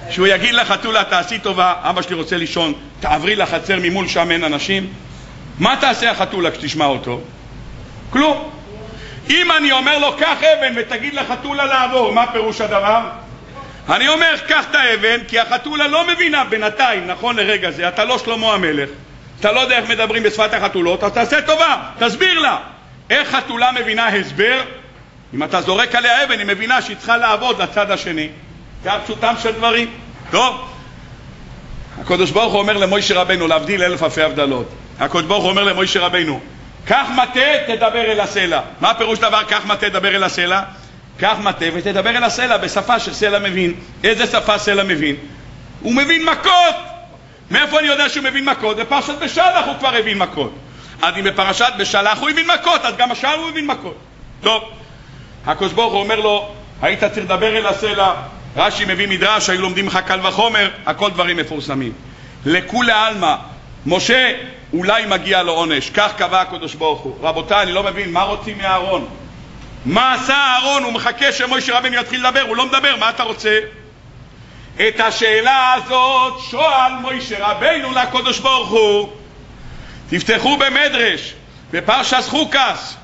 שהוא יגיד לחתולה, תעשי טובה, אבא שלי רוצה לישון, תעברי לחצר ממול, שם אין אנשים. מה תעשה החתולה כשתשמע אותו? כלום. אם אני אומר לו, קח אבן ותגיד לחתולה לעבור, מה פירוש הדבר? אני אומר, קח את האבן, כי החתולה לא מבינה בינתיים, נכון לרגע זה, אתה לא שלמה המלך, אתה לא יודע איך מדברים בשפת החתולות, אז תעשה טובה, תסביר לה. איך חתולה מבינה הסבר? אם אתה זורק עליה אבן, היא מבינה שהיא צריכה לעבוד לצד השני. כך פשוטם של דברים. טוב, הקדוש ברוך הוא אומר למוישה רבינו, להבדיל אלף אלפי הבדלות. הקדוש ברוך הוא אומר למוישה רבינו, קח מטה, תדבר אל הסלע. מה פירוש דבר קח מטה, תדבר אל הסלע? קח מטה ותדבר אל הסלע בשפה של סלע מבין. איזה שפה סלע מבין? הוא מבין מכות. מאיפה אני יודע שהוא מבין מכות? בפרשת בשלח הוא כבר הבין מכות. אז אם בפרשת בשלח הוא הבין מכות, אז גם השאר הוא הבין מכות. טוב, הקדוש ברוך הוא אומר לו, היית צריך לדבר אל הסלע. רש"י מביא מדרש, היו לומדים לך קל וחומר, הכל דברים מפורסמים. לכולי עלמא, משה אולי מגיע לו עונש, כך קבע הקדוש ברוך הוא. רבותיי, אני לא מבין, מה רוצים מאהרון? מה עשה אהרון? הוא מחכה שמשה רבנו יתחיל לדבר, הוא לא מדבר, מה אתה רוצה? את השאלה הזאת שואל משה רבנו לקדוש ברוך הוא. תפתחו במדרש, בפרשת חוקס.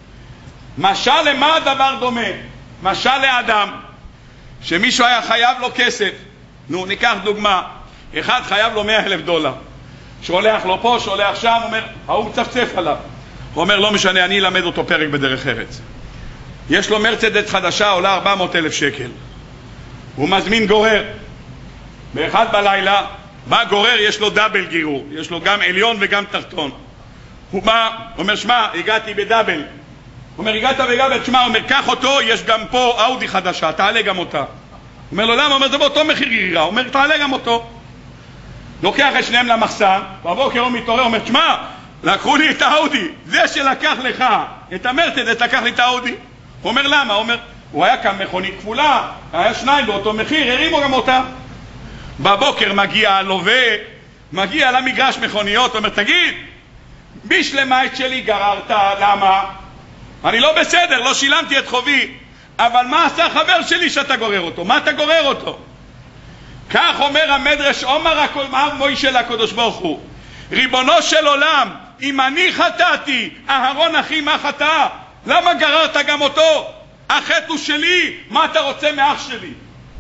משל למה הדבר דומה? משל לאדם שמישהו היה חייב לו כסף. נו, ניקח דוגמה, אחד חייב לו $100,000, שולח לו פה, שולח שם, אומר, הוא מצפצף עליו. הוא אומר, לא משנה, אני אלמד אותו פרק בדרך ארץ. יש לו מרצדס חדשה, עולה 400,000 שקל. הוא מזמין גורר. באחד בלילה, בא גורר, יש לו דאבל גירור, יש לו גם עליון וגם תחתון. הוא בא, אומר, שמע, הגעתי בדאבל. הוא אומר, הגעת בדאבל, שמע, אומר, קח אותו, יש גם פה אאודי חדשה, תעלה גם אותה. הוא אומר לו, למה? הוא אומר, זה באותו מחיר גרירה. הוא אומר, תעלה גם אותו. לוקח את שניהם למחסן, בבוקר הוא מתעורר, אומר, שמע, לקחו לי את האאודי, זה שלקח לך את המרצדס, לקח לי את האאודי. הוא אומר, למה? הוא אומר, הוא היה כאן מכונית כפולה, היה שניים באותו מחיר, הרימו גם אותה. בבוקר מגיע הלווה, מגיע למגרש מכוניות, אומר, תגיד, בשלמה את שלי גררת, למה? אני לא בסדר, לא שילמתי את חובי, אבל מה עשה חבר שלי שאתה גורר אותו? מה אתה גורר אותו? כך אומר המדרש, אומר מוישה לקדוש ברוך הוא, ריבונו של עולם, אם אני חטאתי, אהרון אחי מה חטא? למה גררת גם אותו? החטא הוא שלי, מה אתה רוצה מאח שלי?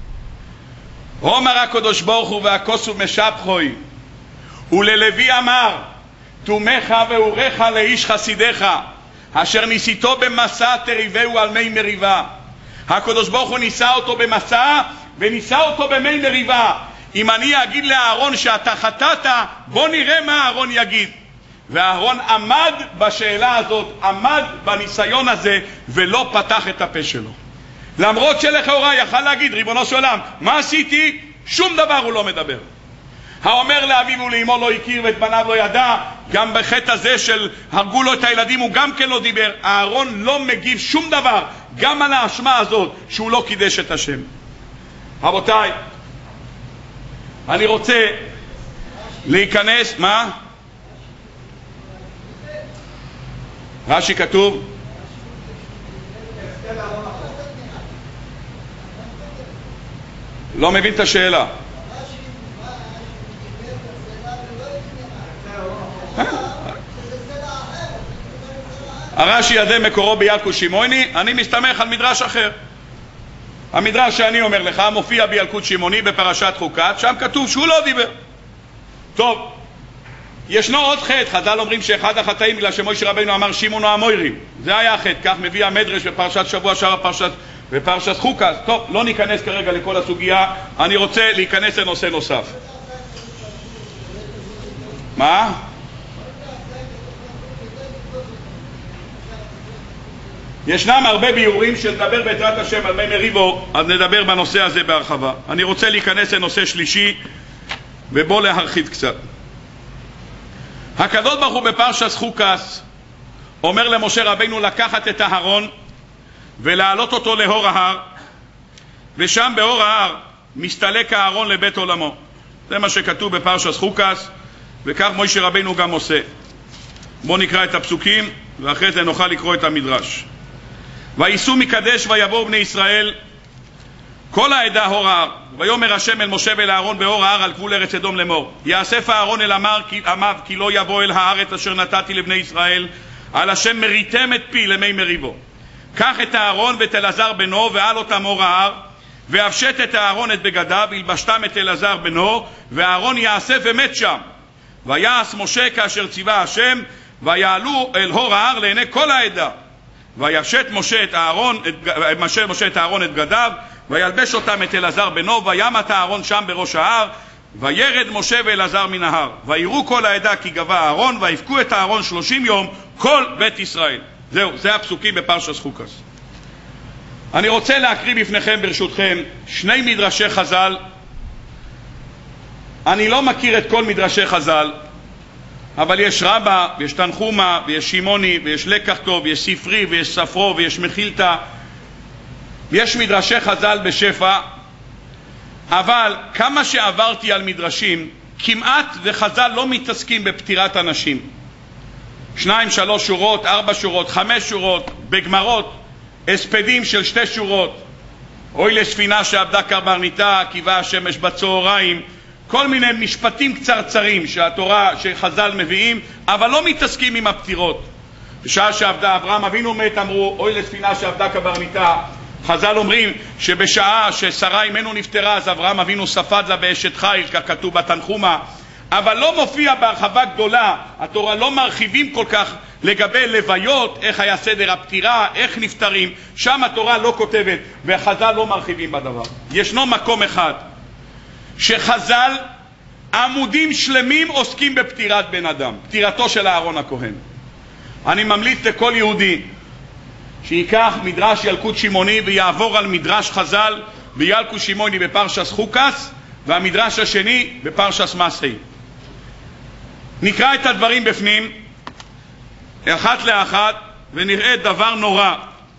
אומר הקדוש ברוך הוא, והכוסו משבחוי, וללוי אמר, תומך ואורך לאיש חסידך, אשר ניסיתו במסע תריבהו על מי מריבה. הקדוש ברוך הוא ניסה אותו במסע וניסה אותו במי מריבה. אם אני אגיד לאהרון שאתה חטאת, בוא נראה מה אהרון יגיד. ואהרון עמד בשאלה הזאת, עמד בניסיון הזה, ולא פתח את הפה שלו. למרות שלכאורה יכל להגיד, ריבונו של עולם, מה עשיתי? שום דבר הוא לא מדבר. האומר לאביו ולאמו לא הכיר ואת בניו לא ידע, גם בחטא הזה של הרגו לו את הילדים הוא גם כן לא דיבר. אהרון לא מגיב שום דבר, גם על האשמה הזאת שהוא לא קידש את השם. רבותיי, אני רוצה להיכנס, מה? רש"י כתוב לא מבין את השאלה. הרש"י הזה מקורו בילקוט שמעוני, אני מסתמך על מדרש אחר. המדרש שאני אומר לך מופיע בילקוט שמעוני בפרשת חוקת, שם כתוב שהוא לא דיבר. טוב, ישנו עוד חטא, חז"ל אומרים שאחד החטאים בגלל שמשה רבנו אמר שמעון האמורי, זה היה החטא, כך מביא המדרש בפרשת שבוע שעבר בפרשת חוקת. טוב, לא ניכנס כרגע לכל הסוגיה, אני רוצה להיכנס לנושא נוסף. מה? ישנם הרבה ביורים שנדבר בעזרת השם על מי מריבו, אז נדבר בנושא הזה בהרחבה. אני רוצה להיכנס לנושא שלישי ובוא להרחיב קצת. הקדוש ברוך הוא בפרשת חוקס אומר למשה רבינו לקחת את אהרון ולהעלות אותו להור ההר, ושם באור ההר מסתלק אהרון לבית עולמו. זה מה שכתוב בפרשת חוקס, וכך משה רבינו גם עושה. בואו נקרא את הפסוקים ואחרי זה נוכל לקרוא את המדרש. וייסעו מקדש ויבואו בני ישראל כל העדה הור ההר. ויאמר השם אל משה ואל אהרון בהור ההר על גבול ארץ אדום לאמור, יאסף אהרון אל עמיו כי לא יבוא אל הארץ אשר נתתי לבני ישראל, על השם מריתם את פי למי מריבו. קח את אהרון ואת אלעזר בנו ועל אותם הור ההר, והפשט את אהרון את בגדיו והלבשתם את אלעזר בנו, ואהרון יאסף ומת שם. ויעש משה כאשר ציווה השם, ויעלו אל הור ההר לעיני כל העדה. ויפשט משה את אהרון את בגדיו, וילבש אותם את אלעזר בנו, וימת אהרון שם בראש ההר, וירד משה ואלעזר מן ההר. ויראו כל העדה כי גבה אהרון, ויבכו את אהרון 30 יום כל בית ישראל. זהו, זה הפסוקים בפרשת חוקס. אני רוצה להקריא בפניכם ברשותכם שני מדרשי חז"ל. אני לא מכיר את כל מדרשי חז"ל, אבל יש רבא, ויש תנחומה, ויש שימוני, ויש לקח טוב, ויש ספרי, ויש ספרו, ויש מחילתא. יש מדרשי חז"ל בשפע, אבל כמה שעברתי על מדרשים, כמעט וחז"ל לא מתעסקים בפטירת אנשים. 2, 3 שורות, 4 שורות, 5 שורות, בגמרות, הספדים של 2 שורות. אוי לספינה שעבדה קברניטה, קיווה השמש בצהריים. כל מיני משפטים קצרצרים שחז"ל מביאים, אבל לא מתעסקים עם הפטירות. בשעה שעבדה אברהם אבינו מת, אמרו אוי לספינה שעבדה קברניטה. חז"ל אומרים שבשעה ששרה אימנו נפטרה, אז אברהם אבינו ספד לה באשת חיל, ככתוב בתנחומה. אבל לא מופיע בהרחבה גדולה, התורה לא מרחיבים כל כך לגבי לוויות, איך היה סדר הפטירה, איך נפטרים. שם התורה לא כותבת, וחז"ל לא מרחיבים בדבר. ישנו מקום אחד שחז"ל עמודים שלמים עוסקים בפטירת בן אדם, פטירתו של אהרון הכהן. אני ממליץ לכל יהודי שיקח מדרש ילקוט שמעוני ויעבור על מדרש חז"ל בילקוט שמעוני בפרשת חוקס, והמדרש השני בפרשת מסעי. נקרא את הדברים בפנים אחת לאחת ונראה דבר נורא.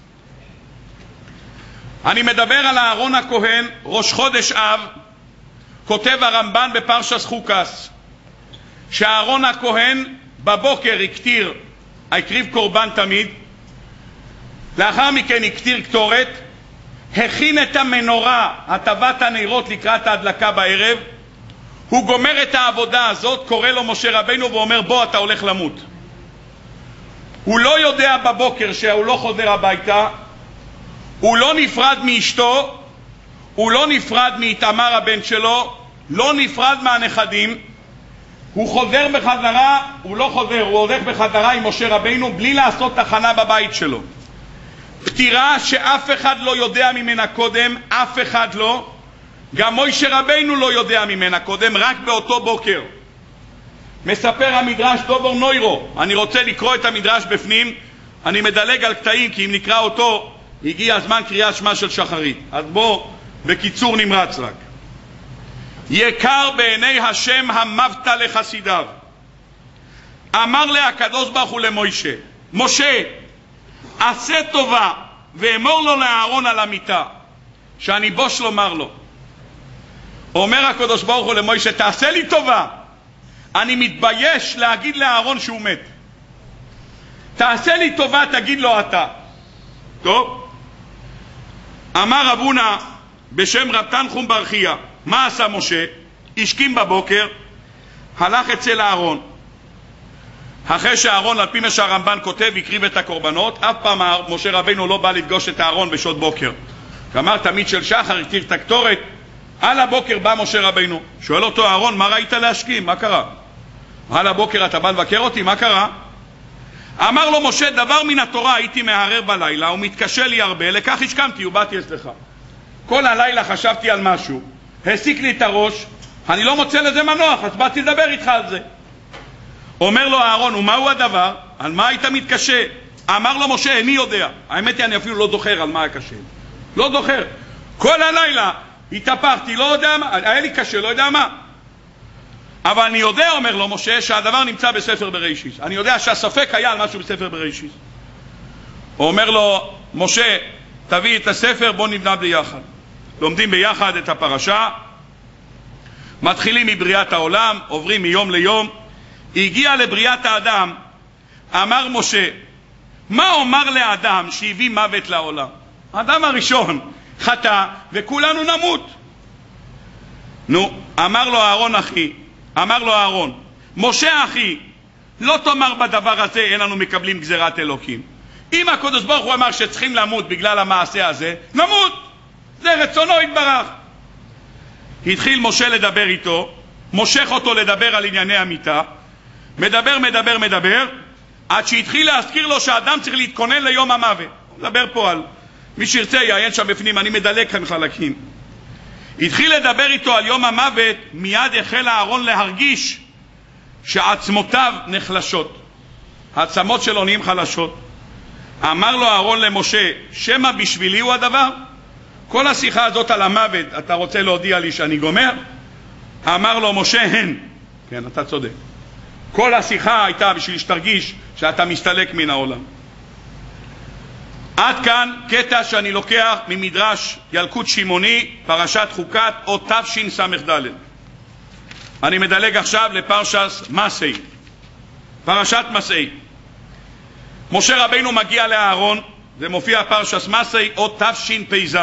אני מדבר על אהרון הכהן, ראש חודש אב. כותב הרמב"ן בפרשת חוקס שאהרון הכהן בבוקר הקריב קורבן תמיד, לאחר מכן הקטיר קטורת, הכין את המנורה, הטבת הנרות לקראת ההדלקה בערב. הוא גומר את העבודה הזאת, קורא לו משה רבינו ואומר בוא אתה הולך למות. הוא לא יודע בבוקר שהוא לא חוזר הביתה, הוא לא נפרד מאשתו, הוא לא נפרד מאיתמר הבן שלו, לא נפרד מהנכדים. הוא חוזר בחזרה, הוא לא חוזר, הוא הולך בחזרה עם משה רבינו בלי לעשות תחנה בבית שלו. פטירה שאף אחד לא יודע ממנה קודם, אף אחד לא. גם משה רבינו לא יודע ממנה קודם, רק באותו בוקר. מספר המדרש דובר נוירו. אני רוצה לקרוא את המדרש בפנים, אני מדלג על קטעים כי אם נקרא אותו הגיע הזמן קריאת שמע של שחרית. אז בוא בקיצור נמרץ רק. יקר בעיני השם המבת לחסידיו. אמר לה הקדוש ברוך הוא למוישה, משה עשה טובה ואמור לו לאהרון על המיטה שאני בוש לומר לו. אומר הקדוש ברוך הוא למוישה, תעשה לי טובה, אני מתבייש להגיד לאהרון שהוא מת. תעשה לי טובה, תגיד לו אתה. טוב. אמר רב הונא בשם רב תנחום בר חייא, מה עשה משה? השכים בבוקר, הלך אצל אהרון. אחרי שאהרון, על פי מה שהרמב"ן כותב, הקריב את הקורבנות. אף פעם משה רבינו לא בא לפגוש את אהרון בשעות בוקר. כלומר תמיד של שחר, הקטיר את הקטורת. על הבוקר בא משה רבינו, שואל אותו אהרון, מה ראית להשכים? מה קרה? על הבוקר אתה בא לבקר אותי? מה קרה? אמר לו משה, דבר מן התורה הייתי מהרר בלילה, הוא מתקשה לי הרבה, לכך השכמתי ובאתי אצלך. כל הלילה חשבתי על משהו, העסיק לי את הראש, אני לא מוצא לזה מנוח, אז באתי לדבר איתך על זה. אומר לו אהרון, ומהו הדבר? על מה היית מתקשה? אמר לו משה, איני יודע. האמת היא, אני אפילו לא זוכר על מה היה קשה. לא זוכר. כל הלילה התהפכתי, לא יודע מה, היה לי קשה, לא יודע מה. אבל אני יודע, אומר לו משה, שהדבר נמצא בספר בראשית. אני יודע שהספק היה על משהו בספר בראשית. הוא אומר לו, משה, תביא את הספר, בוא נבנה ביחד. לומדים ביחד את הפרשה, מתחילים מבריאת העולם, עוברים מיום ליום. הגיע לבריאת האדם, אמר משה, מה אומר לאדם שהביא מוות לעולם? האדם הראשון, חטא, וכולנו נמות. נו, אמר לו אהרון, משה אחי, לא תאמר בדבר הזה אין לנו מקבלים גזירת אלוקים. אם הקדוש ברוך הוא אמר שצריכים למות בגלל המעשה הזה, נמות, זה רצונו יתברך. התחיל משה לדבר איתו, מושך אותו לדבר על ענייני המיטה, מדבר, עד שהתחיל להזכיר לו שהאדם צריך להתכונן ליום המוות. הוא מדבר פה על מי שירצה יעיין שם בפנים, אני מדלג כאן חלקים. התחיל לדבר איתו על יום המוות, מיד החל אהרון להרגיש שעצמותיו נחלשות, העצמות שלו נהיים חלשות. אמר לו אהרון למשה, שמה בשבילי הוא הדבר? כל השיחה הזאת על המוות, אתה רוצה להודיע לי שאני גומר? אמר לו משה, הן. כן, אתה צודק. כל השיחה הייתה בשביל שתרגיש שאתה מסתלק מן העולם. עד כאן קטע שאני לוקח ממדרש ילקוט שמעוני, פרשת חוקת, או תשס"ד. אני מדלג עכשיו לפרשת מסעי. פרשת מסעי. משה רבינו מגיע לאהרון, זה מופיע פרשת מסעי, או תשפ"ז.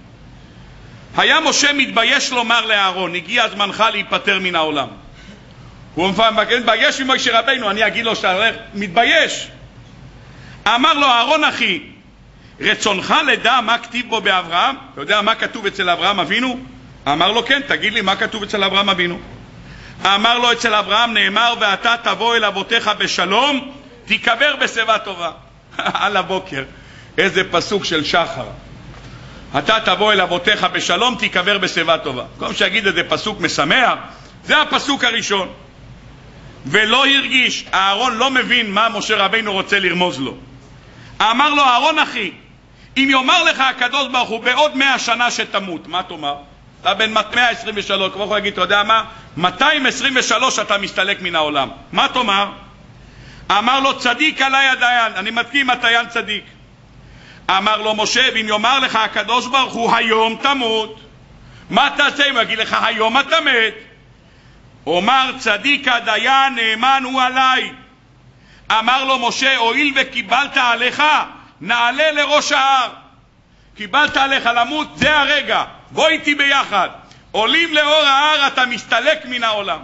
היה משה מתבייש לומר לאהרון, הגיע זמנך להיפטר מן העולם. הוא מתבייש ממשה רבינו, אני אגיד לו שאתה הולך, מתבייש. אמר לו אהרון אחי, רצונך לדע מה כתיב בו באברהם? אתה יודע מה כתוב אצל אברהם אבינו? אמר לו כן, תגיד לי מה כתוב אצל אברהם אבינו. אמר לו אצל אברהם נאמר, ואתה תבוא אל אבותיך בשלום, תיקבר בשיבה טובה. על הבוקר, איזה פסוק של שחר. אתה תבוא אל אבותיך בשלום, תיקבר בשיבה טובה. כל שיגיד איזה פסוק משמח, זה הפסוק הראשון. ולא הרגיש, אהרון לא מבין מה משה רבינו רוצה לרמוז לו. אמר לו אהרון אחי, אם יאמר לך הקדוש ברוך הוא בעוד 100 שנה שתמות, מה תאמר? אתה בן 123, כמו יכול להגיד, אתה יודע מה? 223 אתה מסתלק מן העולם, מה תאמר? אמר לו צדיק עלי הדיין, אני מתקים הדיין צדיק. אמר לו משה, ואם יאמר לך הקדוש ברוך הוא היום תמות, מה תעשה אם יגיד לך היום אתה מת? אומר צדיק הדיין נאמן הוא עליי. אמר לו משה, הואיל וקיבלת עליך, נעלה לראש ההר. קיבלת עליך למות, זה הרגע, בוא איתי ביחד. עולים לאור ההר, אתה מסתלק מן העולם.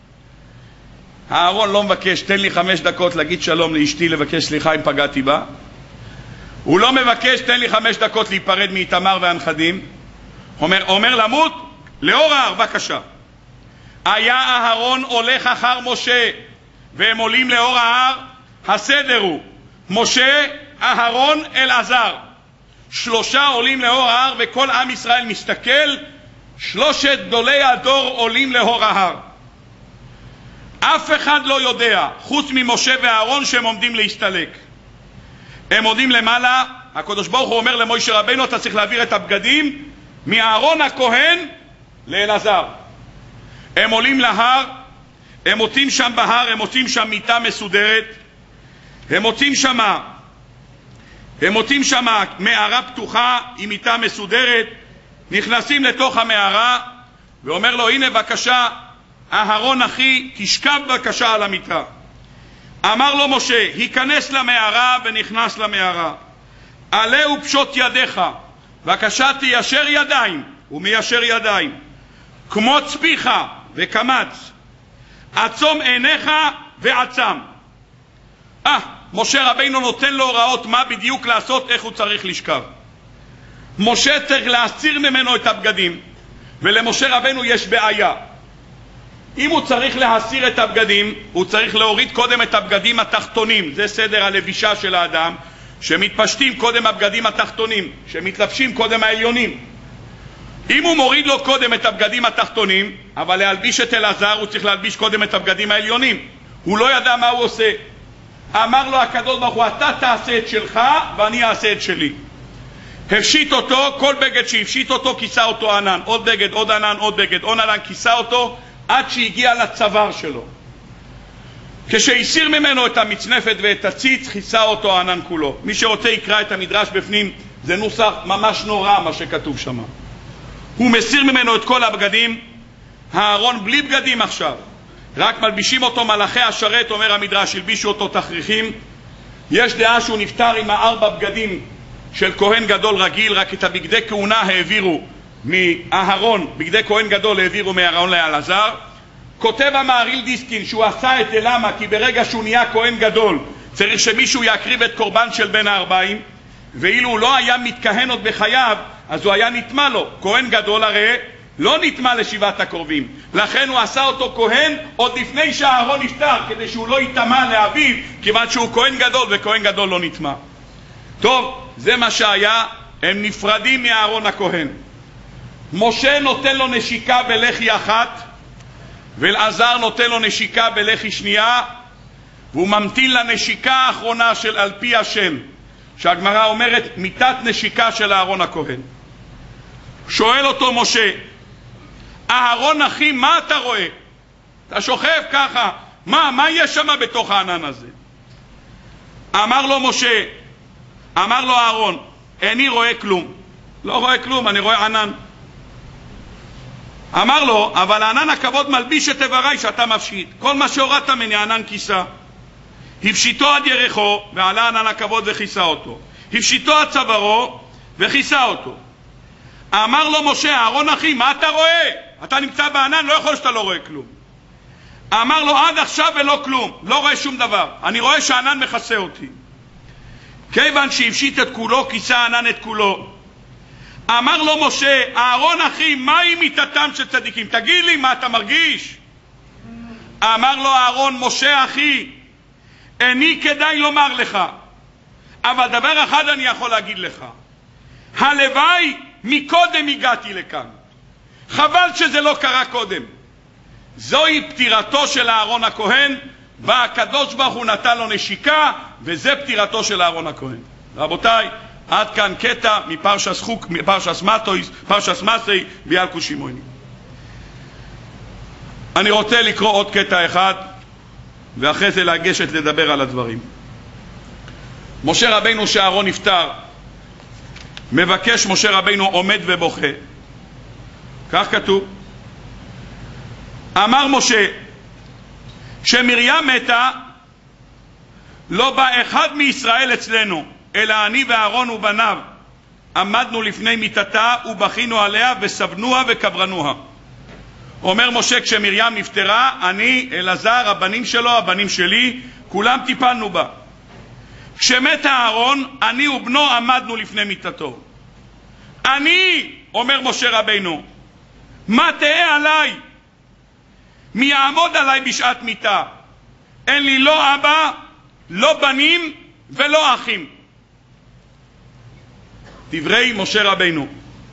אהרון לא מבקש, תן לי 5 דקות להגיד שלום לאשתי, לבקש סליחה אם פגעתי בה. הוא לא מבקש, תן לי 5 דקות להיפרד מאיתמר והנכדים. אומר למות, לאור ההר, בבקשה. היה אהרון הולך אחר משה, והם עולים לאור ההר. הסדר הוא משה, אהרון, אלעזר. 3 עולים לאור ההר, וכל עם ישראל מסתכל. 3 גדולי הדור עולים לאור ההר. אף אחד לא יודע, חוץ ממשה ואהרון, שהם עומדים להסתלק. הם עומדים למעלה, הקדוש ברוך הוא אומר למשה רבינו, אתה צריך להעביר את הבגדים מאהרון הכהן לאלעזר. הם עולים להר, הם מוצאים שם בהר, הם מוצאים שם מיטה מסודרת, הם מוצאים שם מערה פתוחה עם מיטה מסודרת, נכנסים לתוך המערה, ואומר לו, הנה בבקשה, אהרון אחי, תשכב בבקשה על המיטה. אמר לו משה, היכנס למערה, ונכנס למערה. עלה ופשוט ידיך, בבקשה תיישר ידיים, ומיישר ידיים. קמוץ פיך וקמץ, עצום עיניך ועצם. משה רבינו נותן לו הוראות מה בדיוק לעשות, איך הוא צריך לשכב. משה צריך להסיר ממנו את הבגדים, ולמשה רבינו יש בעיה. אם הוא צריך להסיר את הבגדים, הוא צריך להוריד קודם את הבגדים התחתונים. זה סדר הלבישה של האדם, שמתפשטים קודם הבגדים התחתונים, שמתלבשים קודם העליונים. אם הוא מוריד לו קודם את הבגדים התחתונים, אבל להלביש את אלעזר הוא צריך להלביש קודם את הבגדים העליונים. הוא לא ידע מה הוא עושה. אמר לו הקדוש ברוך הוא, אתה תעשה את שלך ואני אעשה את שלי. הפשיט אותו, כל בגד שהפשיט אותו כיסה אותו ענן, עוד בגד, עוד ענן, עוד בגד, עוד ענן, כיסה אותו עד שהגיע לצוואר שלו. כשהסיר ממנו את המצנפת ואת הציץ, כיסה אותו הענן כולו. מי שרוצה יקרא את המדרש בפנים, זה נוסח ממש נורא מה שכתוב שם. הוא מסיר ממנו את כל הבגדים, הארון בלי בגדים עכשיו, רק מלבישים אותו מלאכי השרת, אומר המדרש, הלבישו אותו תכריכים. יש דעה שהוא נפטר עם 4 בגדים של כהן גדול רגיל, רק את הבגדי כהונה העבירו מאהרון, בגדי כהן גדול העבירו מאהרון לאלעזר. כותב המהרי"ל דיסקין שהוא עשה את זה, למה? כי ברגע שהוא נהיה כהן גדול צריך שמישהו יקריב את קורבן של בן 40, ואילו הוא לא היה מתכהן עוד בחייו אז הוא היה נטמע לו. כהן גדול הרי לא נטמע לשבעת הקרובים, לכן הוא עשה אותו כהן עוד לפני שהאהרון נפטר, כדי שהוא לא יטמע לאביו, כיוון שהוא כהן גדול וכהן גדול לא נטמע. טוב, זה מה שהיה. הם נפרדים מאהרון הכהן. משה נותן לו נשיקה בלחי אחת, ואלעזר נותן לו נשיקה בלחי שנייה, והוא ממתין לנשיקה האחרונה של על פי השם, שהגמרא אומרת מיתת נשיקה של אהרון הכהן. שואל אותו משה, אהרון אחי, מה אתה רואה? אתה שוכב ככה, מה יש שם בתוך הענן הזה? אמר לו משה, אמר לו אהרון, איני רואה כלום. לא רואה כלום, אני רואה ענן. אמר לו, אבל ענן הכבוד מלביש את איבריי שאתה מפשיט. כל מה שהורדת ממני ענן כיסה. הפשיטו עד ירחו, ועלה ענן הכבוד וכיסה אותו. הפשיטו עד צווארו וכיסה אותו. אמר לו משה, אהרון אחי, מה אתה רואה? אתה נמצא בענן, לא יכול שאתה לא רואה כלום. אמר לו, עד עכשיו ולא כלום, לא רואה שום דבר. אני רואה שהענן מכסה אותי. כיוון שהפשיט את כולו, כיסה הענן את כולו. אמר לו משה, אהרון אחי, מהי מיתתם של צדיקים? תגיד לי, מה אתה מרגיש? אמר לו אהרון, משה אחי, איני כדאי לומר לך, אבל דבר אחד אני יכול להגיד לך, הלוואי מקודם הגעתי לכאן, חבל שזה לא קרה קודם. זוהי פטירתו של אהרון הכהן, והקדוש ברוך הוא נתן לו נשיקה, וזה פטירתו של אהרון הכהן. רבותיי, עד כאן קטע מפרשס מסי ביאלקו שמעוני. אני רוצה לקרוא עוד קטע אחד, ואחרי זה לגשת לדבר על הדברים. משה רבינו שאהרון נפטר, מבקש משה רבינו, עומד ובוכה. כך כתוב. אמר משה, שמרים מתה, לא בא אחד מישראל אצלנו, אלא אני ואהרון ובניו עמדנו לפני מיתתה ובכינו עליה וסבנוה וקברנוה. אומר משה, כשמרים נפטרה, אני, אלעזר, הבנים שלו, הבנים שלי, כולם טיפלנו בה. כשמת אהרון, אני ובנו עמדנו לפני מיתתו. אני, אומר משה רבינו, מה תהיה עליי? מי יעמוד עליי בשעת מיתה? אין לי לא אבא, לא בנים ולא אחים. דברי משה רבינו.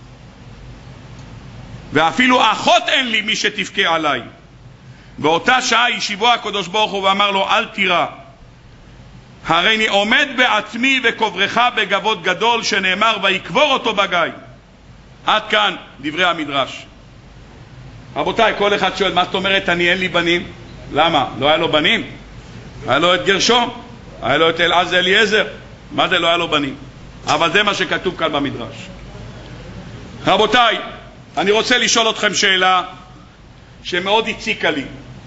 ואפילו אחות אין לי מי שתבכה עליי. באותה שעה ישיבו הקדוש ברוך הוא ואמר לו, אל תירא, הרי אני עומד בעצמי וקוברך בגבוד גדול, שנאמר ויקבור אותו בגיא. עד כאן דברי המדרש. רבותיי, כל אחד שואל, מה זאת אומרת אני אין לי בנים? למה? לא היה לו בנים? היה לו את גרשום, היה לו את אלעזר אליעזר. מה זה לא היה לו בנים? אבל זה מה שכתוב כאן במדרש. רבותיי, אני רוצה לשאול אתכם שאלה שמאוד הציקה לי.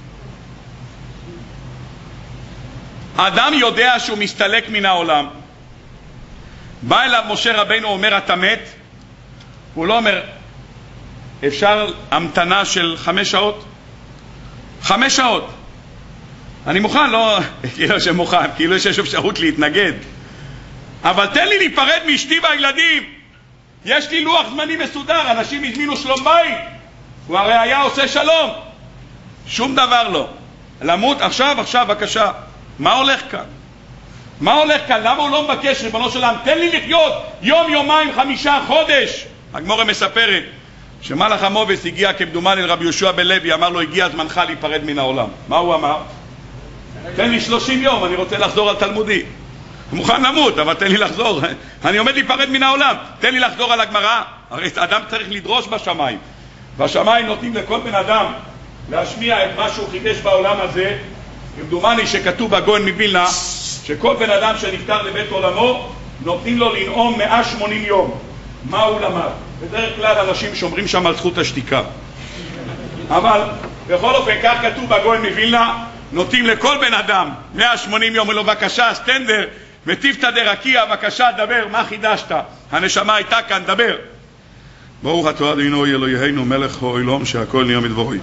אדם יודע שהוא מסתלק מן העולם, בא אליו משה רבינו, אומר אתה מת? הוא לא אומר אפשר המתנה של 5 שעות? 5 שעות אני מוכן, לא כאילו שמוכן, כאילו שיש אפשרות להתנגד, אבל תן לי להיפרד מאשתי והילדים, יש לי לוח זמני מסודר, אנשים הזמינו שלום בית, הוא הרי היה עושה שלום. שום דבר לא. למות עכשיו, בבקשה. מה הולך כאן? מה הולך כאן? למה הוא לא מבקש, ריבונו של עולם, תן לי לחיות יום, יומיים, 5 חודש? הגמרא מספרת שמלאך המובס הגיע כמדומני אל רבי יהושע בן לוי, אמר לו, הגיע זמנך להיפרד מן העולם. מה הוא אמר? תן לי 30 יום, אני רוצה לחזור על תלמודי. מוכן למות, אבל תן לי לחזור. אני עומד להיפרד מן העולם, תן לי לחזור על הגמרא. הרי אדם צריך לדרוש בשמיים. בשמיים נותנים לכל בן אדם להשמיע את מה שהוא חידש בעולם הזה. כמדומני שכתוב בגאון מווילנה שכל בן אדם שנפטר לבית עולמו נותנים לו לנאום 180 יום. מה הוא למד? בדרך כלל אנשים שומרים שם על זכות השתיקה, אבל בכל אופן כך כתוב בגאון מווילנה, נותנים לכל בן אדם 180 יום. לו בבקשה סטנדר, מטיבתא דרקיע, בבקשה דבר, מה חידשת? הנשמה הייתה כאן, דבר. ברוך אתה אדוני אלוהינו מלך העולם שהכל נהיה מדברו.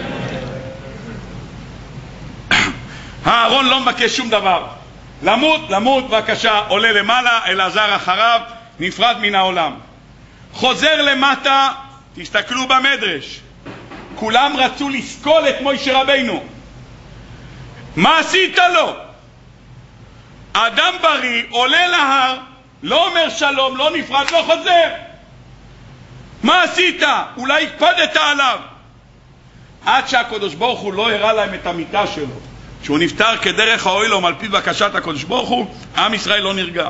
הארון לא מבקש שום דבר. למות בבקשה, עולה למעלה, אלעזר אחריו, נפרד מן העולם. חוזר למטה, תסתכלו במדרש. כולם רצו לסקול את מוישה רבינו. מה עשית לו? אדם בריא עולה להר, לא אומר שלום, לא נפרד, לא חוזר. מה עשית? אולי הקפדת עליו. עד שהקדוש ברוך הוא לא הראה להם את המיטה שלו, שהוא נפטר כדרך האוילום על פי בקשת הקדוש ברוך הוא, עם ישראל לא נרגע.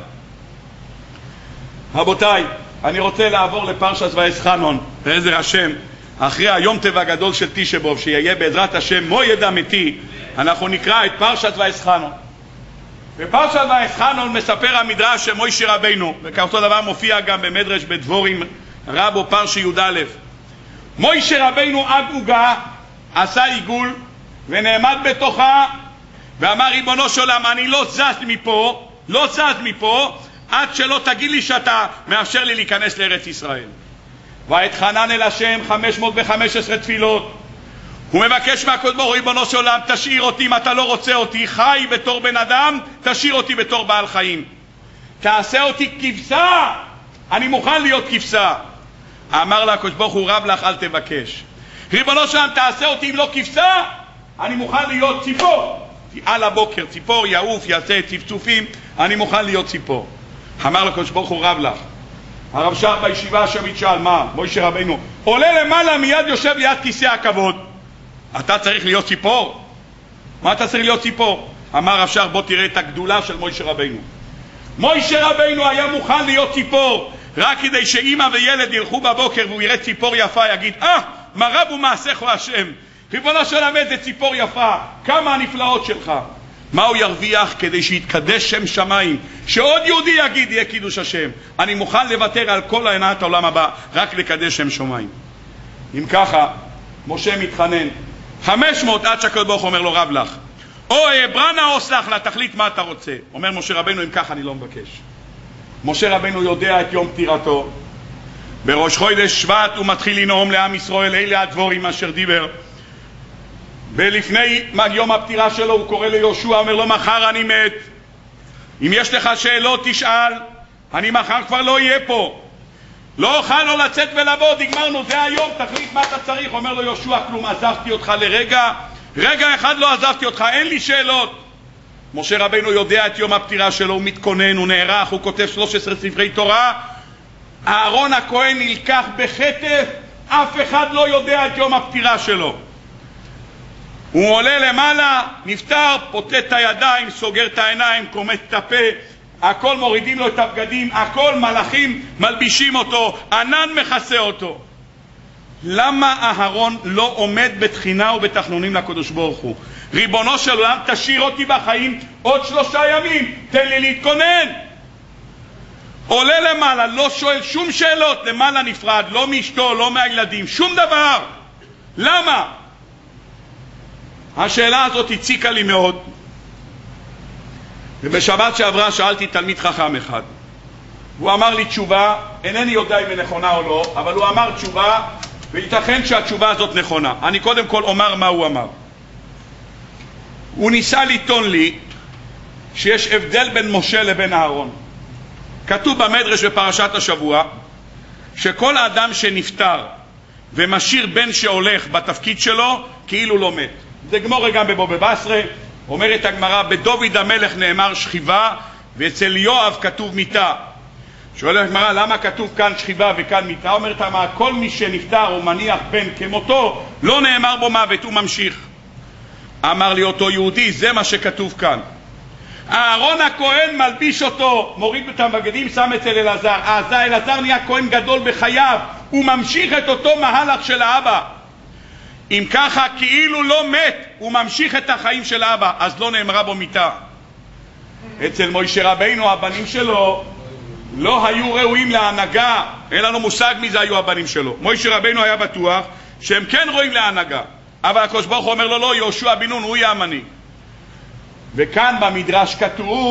רבותיי, אני רוצה לעבור לפרשת ואסחנון, בעזר השם, אחרי היום טבע הגדול של תשעה באב, שיהיה בעזרת השם מועד אמיתי, אנחנו נקרא את פרשת ואסחנון. בפרשת ואסחנון מספר המדרש שמוישה רבינו, וכאותו דבר מופיע גם במדרש בדבורים רבו פרשי י"א. מוישה רבינו עד עוגה, עשה עיגול ונעמד בתוכה ואמר ריבונו של עולם, אני לא זז מפה עד שלא תגיד לי שאתה מאפשר לי להיכנס לארץ ישראל. ואתחנן אל השם 515 תפילות. הוא מבקש מהקדוש ברוך הוא, ריבונו של עולם, תשאיר אותי, אם אתה לא רוצה אותי חי בתור בן אדם, תשאיר אותי בתור בעל חיים. תעשה אותי כבשה, אני מוכן להיות כבשה. אמר לה הקדוש ברוך הוא, רב לך אל תבקש. ריבונו של עולם, תעשה אותי אם לא כבשה, אני מוכן להיות ציפור. על הבוקר ציפור יעוף, יעשה צפצופים, אני מוכן להיות ציפור. אמר לקדוש ברוך הוא, רב לך. הרב שר בישיבה השמית שאל, מה? מוישה רבינו עולה למעלה, מיד יושב ליד כיסא הכבוד. אתה צריך להיות ציפור? מה אתה צריך להיות ציפור? אמר הרב שר, בוא תראה את הגדולה של מוישה רבינו. מוישה רבינו היה מוכן להיות ציפור, רק כדי שאמא וילד ילכו בבוקר והוא יראה ציפור יפה, יגיד, מה רב ומעשיך השם. ריבונו של עולם, איזה ציפור יפה, כמה הנפלאות שלך. מה הוא ירוויח? כדי שיתקדש שם שמיים, שעוד יהודי יגיד יהיה קידוש השם. אני מוכן לוותר על כל העינת העולם הבא, רק לקדש שם שמיים. אם ככה, משה מתחנן 500 עד שהקדוש ברוך הוא אומר לו, רב לך, או אברנה או סלח לה, תחליט מה אתה רוצה. אומר משה רבנו, אם ככה אני לא מבקש. משה רבנו יודע את יום פטירתו. בראש חודש שבט הוא מתחיל לנאום לעם ישראל, אלה הדבורים אשר דיבר. ולפני יום הפטירה שלו הוא קורא ליהושע, אומר לו, מחר אני מת, אם יש לך שאלות תשאל, אני מחר כבר לא אהיה פה, לא אוכל לא לצאת ולבוא, נגמרנו, זה היום, תחליט מה אתה צריך. אומר לו יהושע, כלום, עזבתי אותך לרגע, רגע אחד לא עזבתי אותך, אין לי שאלות. משה רבנו יודע את יום הפטירה שלו, הוא מתכונן, הוא נערך, הוא כותב 13 ספרי תורה. אהרון הכהן נלקח בחטף, אף אחד לא יודע את יום הפטירה שלו. הוא עולה למעלה, נפטר, פוטט את הידיים, סוגר את העיניים, קומט את הפה, הכל מורידים לו את הבגדים, הכל מלאכים מלבישים אותו, ענן מכסה אותו. למה אהרון לא עומד בתחינה ובתחנונים לקדוש ברוך הוא? ריבונו של עולם, תשאיר אותי בחיים עוד 3 ימים, תן לי להתכונן. עולה למעלה, לא שואל שום שאלות, למעלה נפרד, לא מאשתו, לא מהילדים, שום דבר. למה? השאלה הזאת הציקה לי מאוד. ובשבת שעברה שאלתי תלמיד חכם אחד, הוא אמר לי תשובה, אינני יודע אם היא נכונה או לא, אבל הוא אמר תשובה, וייתכן שהתשובה הזאת נכונה. אני קודם כל אומר מה הוא אמר. הוא ניסה לטעון לי שיש הבדל בין משה לבין אהרון. כתוב במדרש בפרשת השבוע שכל אדם שנפטר ומשאיר בן שהולך בתפקיד שלו כאילו לא מת. זה גמור גם בבבא בסרה, אומרת הגמרא, בדוד המלך נאמר שכיבה ואצל יואב כתוב מיטה. שואלת הגמרא, למה כתוב כאן שכיבה וכאן מיטה? אומרת מה, כל מי שנפטר או מניח בן כמותו לא נאמר בו מוות, הוא ממשיך. אמר לי אותו יהודי, זה מה שכתוב כאן. אהרון הכהן מלביש אותו, מוריד את הבגדים, שם אצל אלעזר. אלעזר נהיה כהן גדול בחייו, הוא ממשיך את אותו מהלך של האבא. אם ככה כאילו לא מת, הוא ממשיך את החיים של האבא, אז לא נאמרה בו מיטה. אצל מוישה רבינו הבנים שלו לא היו ראויים להנהגה, אין לנו מושג מי זה היו הבנים שלו. מוישה רבינו היה בטוח שהם כן ראויים להנהגה, אבל הקדוש ברוך הוא אומר לו, לא, יהושע בן נון הוא יהיה המנהיג. וכאן במדרש כתוב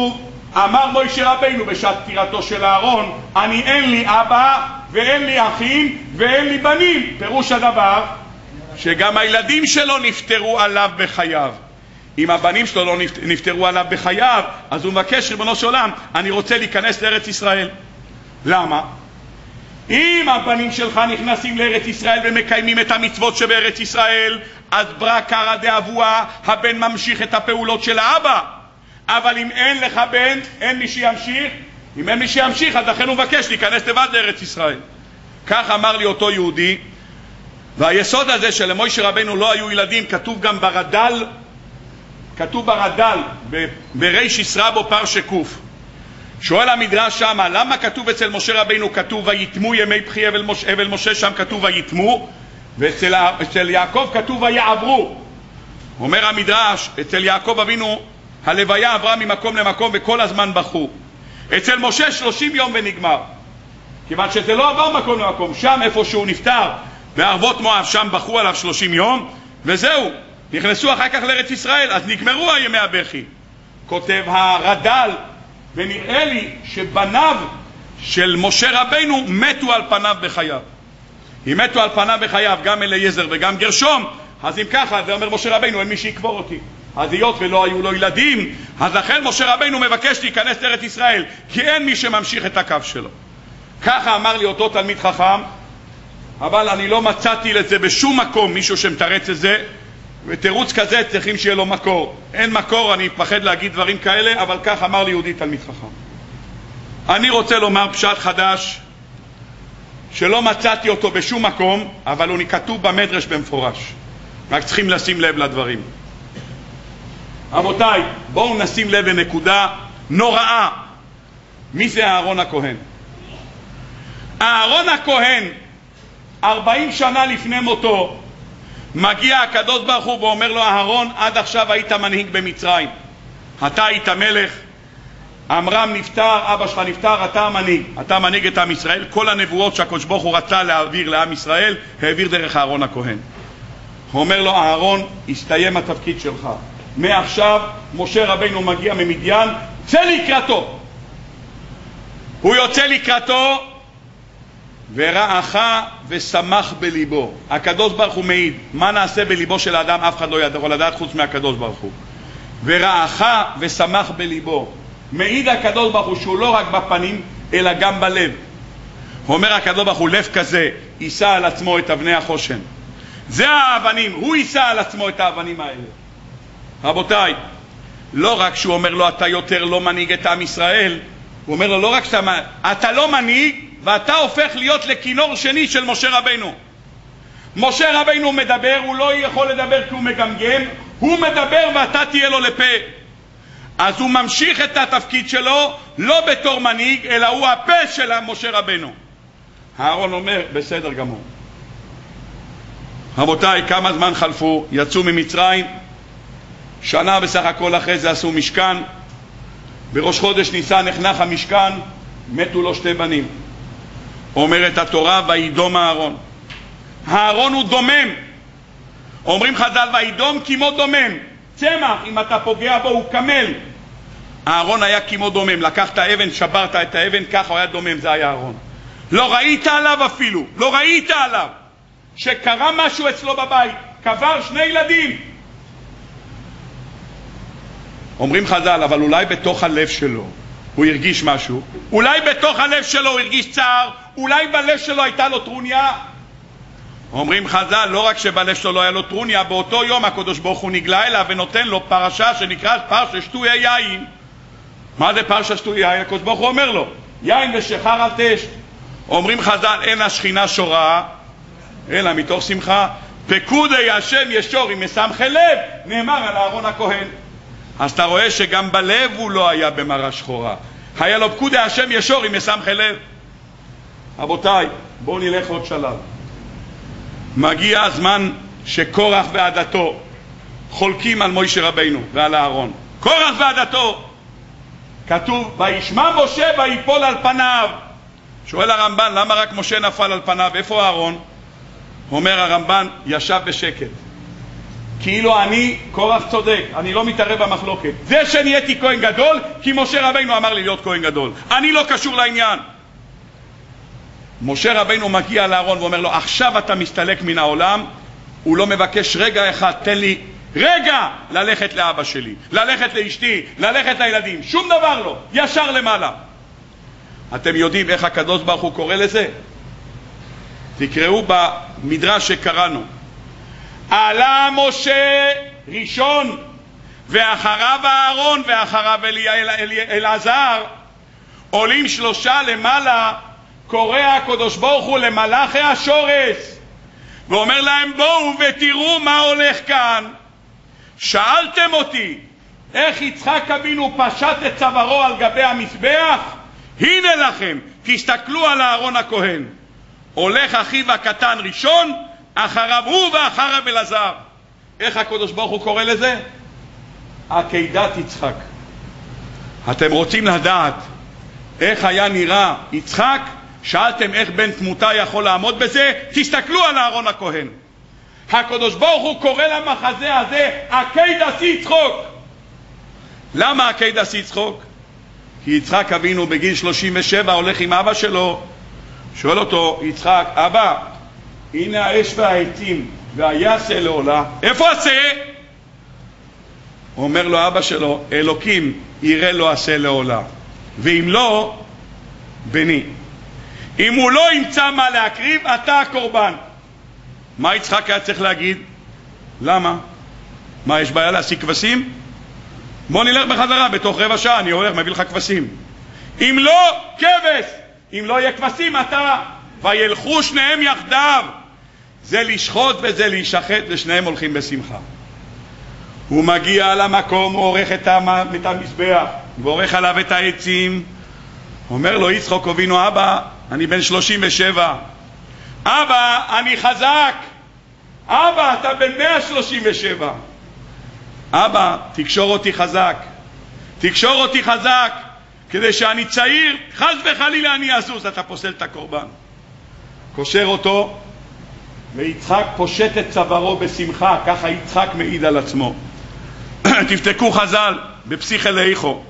אמר מוישה רבינו בשעת פטירתו של אהרון, אני אין לי אבא ואין לי אחים ואין לי בנים. פירוש הדבר שגם הילדים שלו נפטרו עליו בחייו. אם הבנים שלו לא נפטרו עליו בחייו, אז הוא מבקש, ריבונו של עולם, אני רוצה להיכנס לארץ ישראל. למה? אם הבנים שלך נכנסים לארץ ישראל ומקיימים את המצוות שבארץ ישראל, אז ברא קרא דאבוה, הבן ממשיך את הפעולות של האבא. אבל אם אין לך בן, אין מי שימשיך. אם אין מי שימשיך, אז לכן הוא מבקש להיכנס לבד לארץ ישראל. כך אמר לי אותו יהודי. והיסוד הזה שלמוישה רבינו לא היו ילדים כתוב גם ברד"ל, כתוב ברד"ל בריש ישרבו פרשה קוף. שואל המדרש שמה, למה כתוב אצל משה רבינו כתוב ויתמו ימי בכי אבל משה, שם כתוב ויתמו, ואצל יעקב כתוב ויעברו. אומר המדרש, אצל יעקב אבינו הלוויה עברה ממקום למקום וכל הזמן בכו. אצל משה 30 יום ונגמר, כיוון שזה לא עבר מקום למקום. שם איפה שהוא נפטר בערבות מואב, שם בכו עליו 30 יום וזהו. נכנסו אחר כך לארץ ישראל, אז נגמרו הימי הבכי. כותב הרד"ל, ונראה לי שבניו של משה רבינו מתו על פניו בחייו. אם מתו על פניו בחייו גם אליעזר וגם גרשום, אז אם ככה, זה אומר משה רבינו, אין מי שיקבור אותי. אז היות ולא היו לו ילדים, אז לכן משה רבינו מבקש להיכנס לארץ ישראל, כי אין מי שממשיך את הקו שלו. ככה אמר לי אותו תלמיד חכם, אבל אני לא מצאתי לזה בשום מקום מישהו שמתרץ את זה, ותירוץ כזה צריכים שיהיה לו מקור. אין מקור, אני מפחד להגיד דברים כאלה, אבל כך אמר לי יהודי תלמיד חכם. אני רוצה לומר פשט חדש שלא מצאתי אותו בשום מקום, אבל הוא כתוב במדרש במפורש. רק צריכים לשים לב לדברים. רבותיי, בואו נשים לב לנקודה נוראה. מי זה אהרון הכהן? אהרון הכהן 40 שנה לפני מותו מגיע הקדוש ברוך הוא ואומר לו, אהרון, עד עכשיו היית מנהיג במצרים, אתה היית מלך, עמרם נפטר, אבא שלך נפטר, אתה מנהיג את עם ישראל. כל הנבואות שהקדוש ברוך הוא רצה להעביר לעם ישראל העביר דרך אהרון הכהן. הוא אומר לו, אהרון, הסתיים התפקיד שלך, מעכשיו משה רבינו מגיע ממדיין, צא לקראתו. הוא יוצא לקראתו ורעך ושמח בליבו. הקדוש ברוך הוא מעיד, מה נעשה בליבו של האדם אף אחד לא יכול לדעת חוץ מהקדוש ברוך הוא. ורעך ושמח בליבו, מעיד הקדוש ברוך הוא שהוא לא רק בפנים אלא גם בלב. הוא אומר הקדוש ברוך הוא, לב כזה יישא על עצמו את אבני החושן. זה האבנים, הוא יישא על עצמו את האבנים האלה. רבותיי, לא רק שהוא אומר לו אתה יותר לא מנהיג את עם ישראל, הוא אומר לו לא רק אתה לא מנהיג, ואתה הופך להיות לכינור שני של משה רבינו. משה רבינו מדבר, הוא לא יכול לדבר כי הוא מגמגם, הוא מדבר ואתה תהיה לו לפה. אז הוא ממשיך את התפקיד שלו לא בתור מנהיג, אלא הוא הפה של משה רבינו. אהרון אומר בסדר גמור. רבותיי, כמה זמן חלפו? יצאו ממצרים, שנה בסך הכל אחרי זה עשו משכן. בראש חודש ניסן נחנך המשכן, מתו לו 2 בנים. אומרת התורה, וידום אהרון. אהרון הוא דומם. אומרים חז"ל, וידום כמו דומם. צמח, אם אתה פוגע בו הוא קמל. אהרון היה כמו דומם. לקחת אבן, שברת את האבן, ככה הוא היה דומם, זה היה אהרון. לא ראית עליו אפילו, לא ראית עליו שקרה משהו אצלו בבית, קבר 2 ילדים. אומרים חז"ל, אבל אולי בתוך הלב שלו הוא הרגיש משהו, אולי בתוך הלב שלו הוא הרגיש צער, אולי בלב שלו הייתה לו טרוניה. אומרים חז"ל, לא רק שבלב שלו לא היה לו טרוניה, באותו יום הקדוש ברוך הוא נגלה אליו ונותן לו פרשה שנקראת פרשת שטויי יין. מה זה פרשת שטויי יין? הקדוש ברוך הוא אומר לו, יין ושחר אל תשת. אומרים חז"ל, אין השכינה שורה אלא מתוך שמחה, פקודי השם ישור עם משמחי לב, נאמר על אהרון הכהן. אז אתה רואה שגם בלב הוא לא היה במראה שחורה, היה לו פקודי השם ישור עם משמחי לב. רבותיי, בואו נלך עוד שלב. מגיע הזמן שקורח ועדתו חולקים על משה רבינו ועל אהרון. קורח ועדתו, כתוב וישמע משה ויפול על פניו. שואל הרמב"ן, למה רק משה נפל על פניו? איפה אהרון? אומר הרמב"ן, ישב בשקט. כאילו אני קורח צודק, אני לא מתערב במחלוקת. זה שנהייתי כהן גדול, כי משה רבינו אמר לי להיות כהן גדול. אני לא קשור לעניין. משה רבינו מגיע לאהרון ואומר לו, עכשיו אתה מסתלק מן העולם. הוא לא מבקש רגע אחד, תן לי רגע ללכת לאבא שלי, ללכת לאשתי, ללכת לילדים, שום דבר לא, ישר למעלה. אתם יודעים איך הקדוש ברוך הוא קורא לזה? תקראו במדרש שקראנו. עלה משה ראשון, ואחריו אהרון, ואחריו אלעזר, עולים שלושה למעלה. קורא הקדוש ברוך הוא למלאכי השורש ואומר להם, בואו ותראו מה הולך כאן. שאלתם אותי איך יצחק אבינו פשט את צווארו על גבי המזבח? הנה לכם, תסתכלו על אהרון הכהן. הולך אחיו הקטן ראשון, אחריו הוא ואחריו אלעזר. איך הקדוש ברוך הוא קורא לזה? עקדת יצחק. אתם רוצים לדעת איך היה נראה יצחק? שאלתם איך בן תמותה יכול לעמוד בזה? תסתכלו על אהרון הכהן. הקדוש ברוך הוא קורא למחזה הזה עקדת יצחק. למה עקדת יצחק? כי יצחק אבינו בגיל 37 הולך עם אבא שלו, שואל אותו יצחק, אבא, הנה האש והעצים והיעשה לעולה, איפה עשה? אומר לו אבא שלו, אלוקים יראה לו עשה לעולה, ואם לא, בני. אם הוא לא ימצא מה להקריב, אתה הקורבן. מה יצחק היה צריך להגיד? למה? מה, יש בעיה להשיג כבשים? בוא נלך בחזרה, בתוך רבע שעה אני הולך, מביא לך כבשים. אם לא, כבש. אם לא יהיה כבשים, אתה. וילכו שניהם יחדיו. זה לשחוט וזה להישחט, ושניהם הולכים בשמחה. הוא מגיע למקום, הוא עורך את המזבח, ועורך עליו את העצים. אומר לו יצחק אבינו, אבא, אני בן 37. אבא, אני חזק. אבא, אתה בן 137. אבא, תקשור אותי חזק. תקשור אותי חזק, כדי שאני צעיר, חס וחלילה אני אזוז. אתה פוסל את הקורבן. קושר אותו, ויצחק פושט את צווארו בשמחה. ככה יצחק מעיד על עצמו. תפתקו חז"ל בפסיכא לאיכו.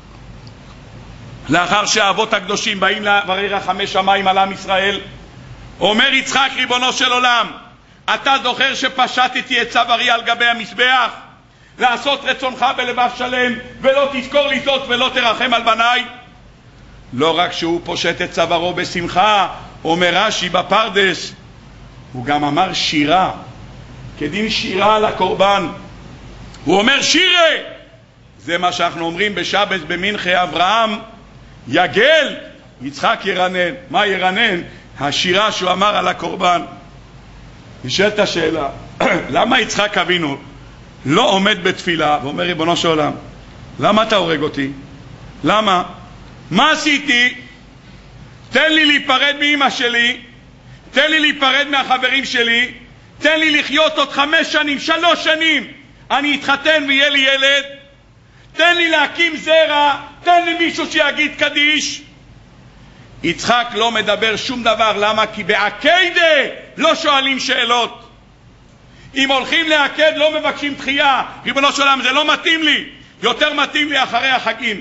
לאחר שהאבות הקדושים באים לברר רחמי שמיים על עם ישראל, אומר יצחק, ריבונו של עולם, אתה זוכר שפשטתי את צווארי על גבי המזבח לעשות רצונך בלבב שלם, ולא תזכור לי זאת ולא תרחם על בניי? לא רק שהוא פושט את צווארו בשמחה, אומר רש"י בפרדס, הוא גם אמר שירה, כדין שירה על הקורבן. הוא אומר שירה, זה מה שאנחנו אומרים בשבת במנחה, אברהם יגל, יצחק ירנן. מה ירנן? השירה שהוא אמר על הקורבן. נשאלת השאלה, למה יצחק אבינו לא עומד בתפילה ואומר, ריבונו של עולם, למה אתה הורג אותי? למה? מה עשיתי? תן לי להיפרד מאמא שלי, תן לי להיפרד מהחברים שלי, תן לי לחיות עוד 5 שנים, 3 שנים, אני אתחתן ויהיה לי ילד, תן לי להקים זרע, תן לי מישהו שיגיד קדיש. יצחק לא מדבר שום דבר. למה? כי בעקדה לא שואלים שאלות. אם הולכים לעקד לא מבקשים דחייה. ריבונו של עולם, זה לא מתאים לי, יותר מתאים לי אחרי החגים.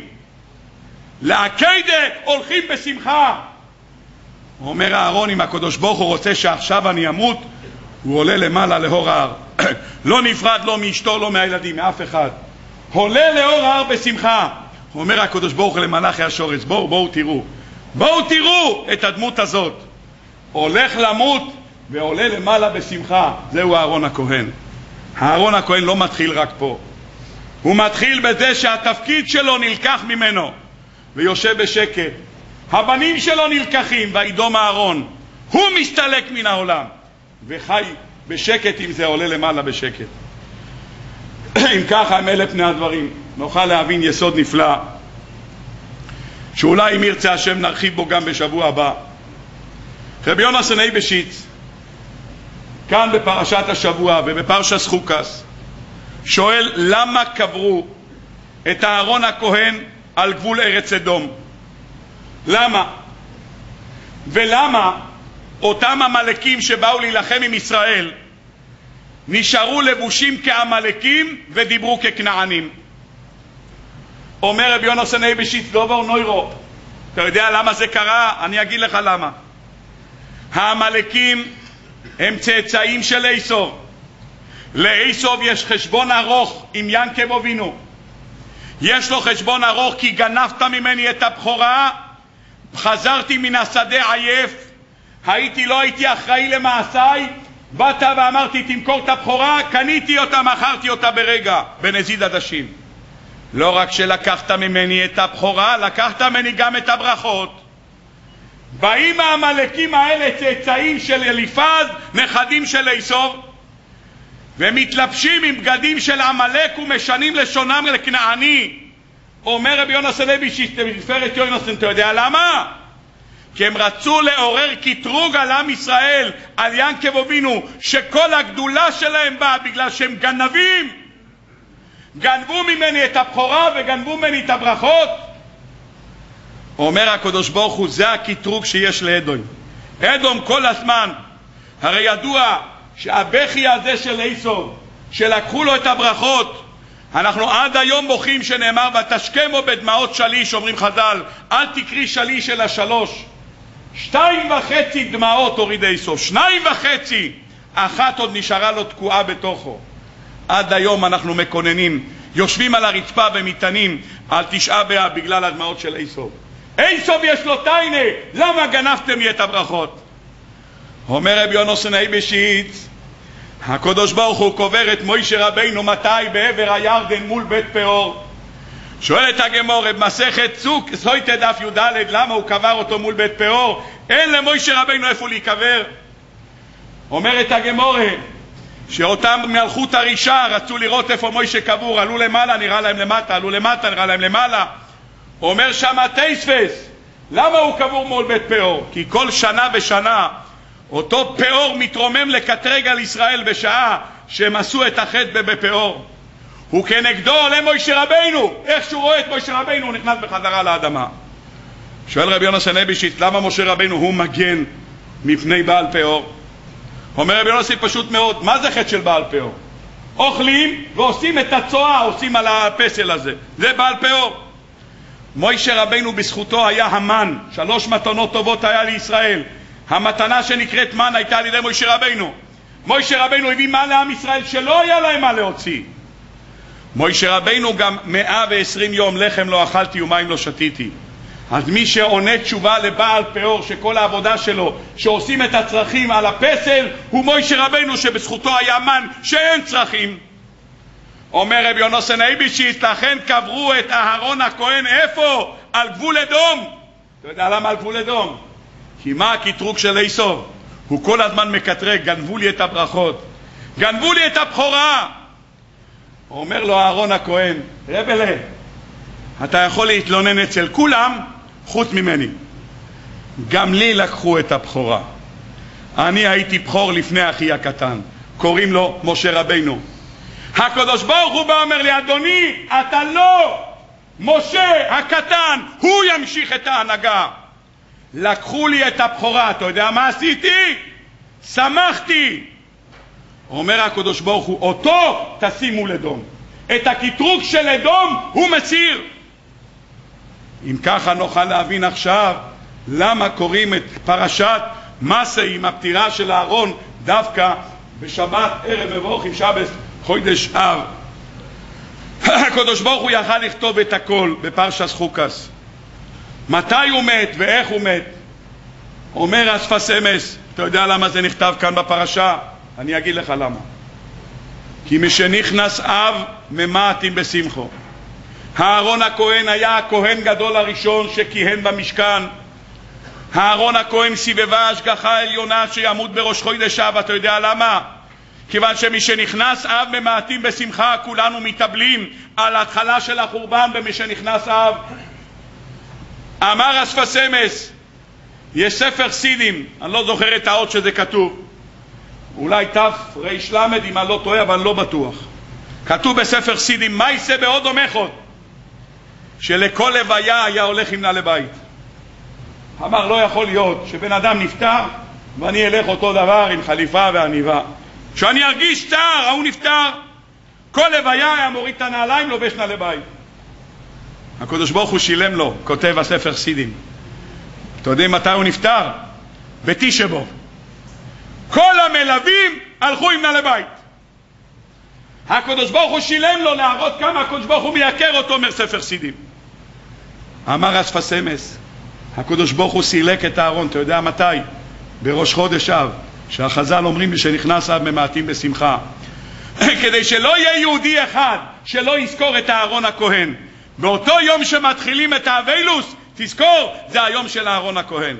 לעקדה הולכים בשמחה. אומר אהרון, אם הקדוש ברוך הוא רוצה שעכשיו אני אמות, הוא עולה למעלה לאור ההר. לא נפרד, לא מאשתו, לא מהילדים, מאף אחד. עולה לאור ההר בשמחה. אומר הקדוש ברוך הוא למלאכי השורש, בואו תראו, בואו תראו את הדמות הזאת. הולך למות ועולה למעלה בשמחה. זהו אהרון הכהן. אהרון הכהן לא מתחיל רק פה, הוא מתחיל בזה שהתפקיד שלו נלקח ממנו ויושב בשקט. הבנים שלו נלקחים, וידום אהרון, הוא מסתלק מן העולם וחי בשקט. אם זה עולה למעלה בשקט. אם ככה הם אלה פני הדברים, נוכל להבין יסוד נפלא, שאולי אם ירצה השם נרחיב בו גם בשבוע הבא. רבי יונה סנאי בשיץ, כאן בפרשת השבוע ובפרשת חוקס, שואל למה קברו את אהרון הכהן על גבול ארץ אדום? למה? ולמה אותם המלאקים שבאו להילחם עם ישראל נשארו לבושים כעמלקים ודיברו ככנענים. אומר רבי יונתן אייבשיץ דובר נוירו, אתה יודע למה זה קרה? אני אגיד לך למה. העמלקים הם צאצאים של עשו. לעשו יש חשבון ארוך עם יעקב אבינו. יש לו חשבון ארוך כי גנבת ממני את הבכורה, חזרתי מן השדה עייף, לא הייתי אחראי למעשיי, באת ואמרתי תמכור את הבכורה, קניתי אותה, מכרתי אותה ברגע, בנזיד עדשים. לא רק שלקחת ממני את הבכורה, לקחת ממני גם את הברכות. באים העמלקים האלה, צאצאים של אליפז, נכדים של עשו, ומתלבשים עם בגדים של עמלק ומשנים לשונם לכנעני. אומר רבי יונתן אייבשיץ בתפארת יונתן, אתה יודע למה? כי הם רצו לעורר קטרוג על עם ישראל, על יעקב אבינו, שכל הגדולה שלהם באה בגלל שהם גנבים. גנבו ממני את הבכורה וגנבו ממני את הברכות. אומר הקדוש ברוך הוא, זה הקטרוג שיש לאדום. אדום כל הזמן, הרי ידוע שהבכי הזה של עשו, שלקחו לו את הברכות, אנחנו עד היום בוכים שנאמר ותשכמו בדמעות שליש, אומרים חז"ל, אל תקרי שליש אלא 3. 2.5 דמעות הוריד עשו, 2.5, אחת עוד נשארה לו תקועה בתוכו. עד היום אנחנו מקוננים, יושבים על הרצפה ומתענים על 9 באב בגלל הדמעות של עשו. עשו יש לו טיינה, למה גנבתם לי את הברכות? אומר רבי יונתן אייבשיץ, הקדוש ברוך הוא קובר את מוישה רבינו מתי? בעבר הירדן מול בית פאור. שואלת הגמרא במסכת סוטה דף י"ד, למה הוא קבר אותו מול בית פאור? אין למוישה רבינו איפה להיקבר. אומרת הגמרא שאותם מלכות הרישה רצו לראות איפה מוישה קבור, עלו למעלה נראה להם למטה, עלו למטה נראה להם למעלה. אומר שמה תייספס, למה הוא קבור מול בית פאור? כי כל שנה ושנה אותו פאור מתרומם לקטרג על ישראל בשעה שהם עשו את החטא בפאור. הוא כנגדו עולה מוישה רבינו, איך שהוא רואה את מוישה רבינו הוא נכנס בחזרה לאדמה. שואל רבי יונתן אייבשיץ, למה משה רבינו הוא מגן מפני בעל פאור? אומר רבי יונתן פשוט מאוד, מה זה חטא של בעל פאור? אוכלים ועושים את הצועה, עושים על הפסל הזה, זה בעל פאור. מוישה רבינו בזכותו היה המן, 3 מתנות טובות היה לישראל. המתנה שנקראת מן הייתה על ידי מוישה רבינו. מוישה רבינו הביא מה לעם ישראל שלא היה להם מה להוציא. מוישה רבינו גם 120 יום לחם לא אכלתי ומים לא שתיתי. אז מי שעונה תשובה לבעל פאור שכל העבודה שלו שעושים את הצרכים על הפסל הוא מוישה רבינו שבזכותו היה מן שאין צרכים. אומר רבי יונתן אייבשיץ, לכן קברו את אהרון הכהן איפה? על גבול אדום. אתה יודע למה על גבול אדום? כי מה הקטרוג של עשו? הוא כל הזמן מקטרג, גנבו לי את הברכות, גנבו לי את הבכורה. אומר לו אהרון הכהן, רבלה, אתה יכול להתלונן אצל כולם חוץ ממני. גם לי לקחו את הבכורה. אני הייתי בכור לפני אחי הקטן, קוראים לו משה רבינו. הקדוש ברוך הוא בא אומר לי, אדוני, אתה לא משה הקטן, הוא ימשיך את ההנהגה. לקחו לי את הבכורה, אתה יודע מה עשיתי? שמחתי. אומר הקדוש ברוך הוא, אותו תשימו לדום. את הקטרוג של אדום הוא מסיר. אם ככה נוכל להבין עכשיו למה קוראים את פרשת מסע עם הפטירה של אהרון דווקא בשבת ערב מבורך עם שבת חודש אב. הקדוש ברוך הוא יכל לכתוב את הכל בפרשת חוקס. מתי הוא מת ואיך הוא מת? אומר אספס אמס, אתה יודע למה זה נכתב כאן בפרשה? אני אגיד לך למה. כי משנכנס אב ממעטים בשמחו. אהרון הכהן היה הכהן גדול הראשון שכיהן במשכן. אהרון הכהן סיבבה השגחה עליונה שימות בראש חודש אב. אתה יודע למה? כיוון שמשנכנס אב ממעטים בשמחה, כולנו מתאבלים על ההתחלה של החורבן במשנכנס אב. אמר אספס אמס, יש ספר סידים, אני לא זוכר את האות שזה כתוב, אולי תר"ל אם אני לא טועה, אבל אני לא בטוח. כתוב בספר סידים, מה יישא בעוד אומחות? שלכל לוויה היה הולך עם נעלי בית. אמר, לא יכול להיות שבן אדם נפטר ואני אלך אותו דבר עם חליפה ועניבה. שאני ארגיש צער, ההוא נפטר. כל לוויה היה מוריד את הנעליים, לובש נעלי בית. הקדוש ברוך הוא שילם לו, כותב הספר סידים. אתה יודעים מתי הוא נפטר? בתשעה באב. כל המלווים הלכו עם נעלי בית. הקדוש ברוך הוא שילם לו להראות כמה הקדוש ברוך הוא מייקר אותו, אומר ספר סידים. אמר אספס אמס, הקדוש ברוך הוא סילק את הארון, אתה יודע מתי? בראש חודש אב, שהחז"ל אומרים לי שנכנס אב ממעטים בשמחה. כדי שלא יהיה יהודי אחד שלא יזכור את הארון הכהן. באותו יום שמתחילים את האבילוס, תזכור, זה היום של הארון הכהן.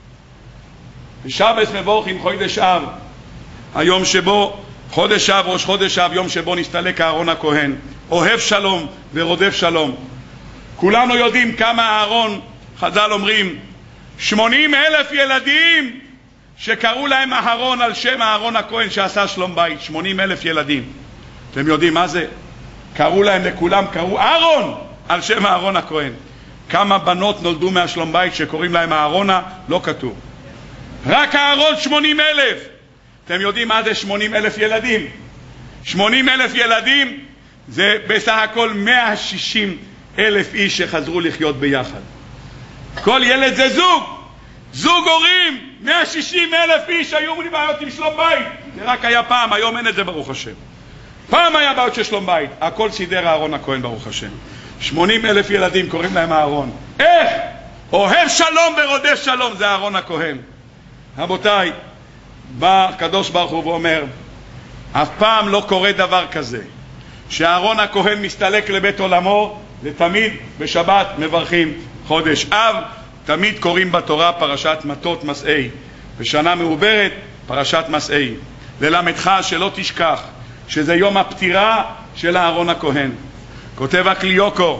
בשבס מבורכים חודש אב, היום שבו חודש אב, ראש חודש אב, יום שבו נסתלק הארון הכהן, אוהב שלום ורודף שלום. כולנו יודעים כמה הארון, חז"ל אומרים 80,000 ילדים שקראו להם אהרון על שם אהרון הכהן שעשה שלום בית. 80,000 ילדים. אתם יודעים מה זה? קראו להם, לכולם קראו אהרון על שם אהרון הכהן. כמה בנות נולדו מהשלום בית שקוראים להם אהרונה? לא כתוב. רק אהרון 80,000. אתם יודעים מה זה 80,000 ילדים? 80,000 ילדים זה בסך הכל 160,000 איש שחזרו לחיות ביחד. כל ילד זה זוג, זוג הורים. 160,000 איש היו לבעיות עם שלום בית. זה רק היה פעם, היום אין את זה ברוך השם. פעם היה בעיות של שלום בית, הכל סידר אהרון הכהן ברוך השם. 80,000 ילדים קוראים להם אהרון. איך? אוהב שלום ורודף שלום, זה אהרון הכהן. רבותיי, בא הקדוש ברוך הוא ואומר, אף פעם לא קורה דבר כזה שאהרון הכהן מסתלק לבית עולמו, ותמיד בשבת מברכים חודש אב. תמיד קוראים בתורה פרשת מטות מסעי, בשנה מעוברת פרשת מסעי, ללמדך שלא תשכח שזה יום הפטירה של אהרון הכהן. כותב הקליוקו,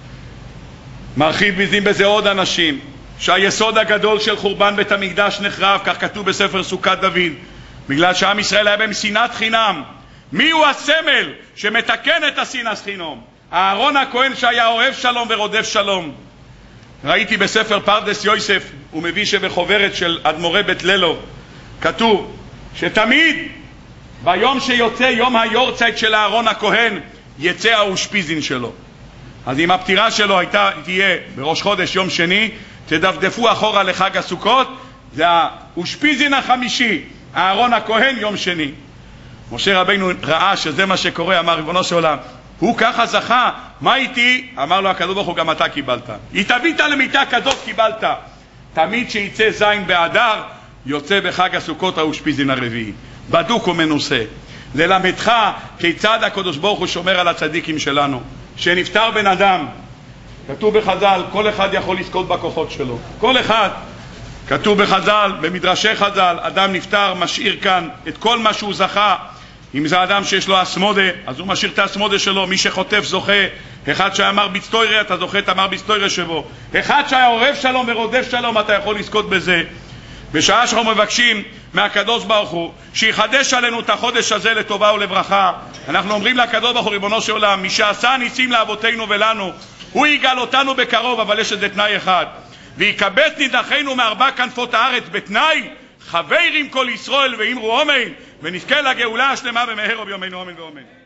מרחיב בזה עוד אנשים, שהיסוד הגדול של חורבן בית המקדש נחרב, כך כתוב בספר סוכת דוד, בגלל שעם ישראל היה בשנאת חינם. מי הוא הסמל שמתקן את השנאת חינם? אהרון הכהן שהיה אוהב שלום ורודף שלום. ראיתי בספר פרדס יוסף, הוא מביא שבחוברת של אדמו"רי בית לילו כתוב שתמיד ביום שיוצא יום היורצייט של אהרון הכהן יצא האושפיזין שלו. אז אם הפטירה שלו תהיה בראש חודש יום שני, תדפדפו אחורה לחג הסוכות, זה האושפיזין החמישי, אהרון הכהן יום שני. משה רבינו ראה שזה מה שקורה, אמר ריבונו של עולם, הוא ככה זכה, מה איתי? אמר לו הקדוש ברוך הוא, גם אתה קיבלת. התאבית למיטה כזאת קיבלת. תמיד שיצא זין באדר, יוצא בחג הסוכות האושפיזין הרביעי. בדוק ומנוסה. ללמדך כיצד הקדוש ברוך הוא שומר על הצדיקים שלנו. שנפטר בן אדם, כתוב בחז"ל, כל אחד יכול לזכות בכוחות שלו. כל אחד. כתוב בחז"ל, במדרשי חז"ל, אדם נפטר, משאיר כאן את כל מה שהוא זכה. אם זה אדם שיש לו אסמודה, אז הוא משאיר את האסמודה שלו. מי שחוטף זוכה. אחד שאמר ביצטוירה, אתה זוכה את אמר ביצטוירה שבו. אחד שהיה אוהב שלום ורודף שלום, אתה יכול לזכות בזה. בשעה שאנחנו מבקשים מהקדוש ברוך הוא שיחדש עלינו את החודש הזה לטובה ולברכה, אנחנו אומרים לקדוש ברוך הוא, ריבונו של עולם, מי שעשה ניסים לאבותינו ולנו, הוא יגאל אותנו בקרוב, אבל יש איזה תנאי אחד, ויקבץ נידחינו מארבע כנפות הארץ, בתנאי חברים כל ישראל ואמרו אמן, ונזכה לגאולה השלמה במהרה בימינו אמן ואמן.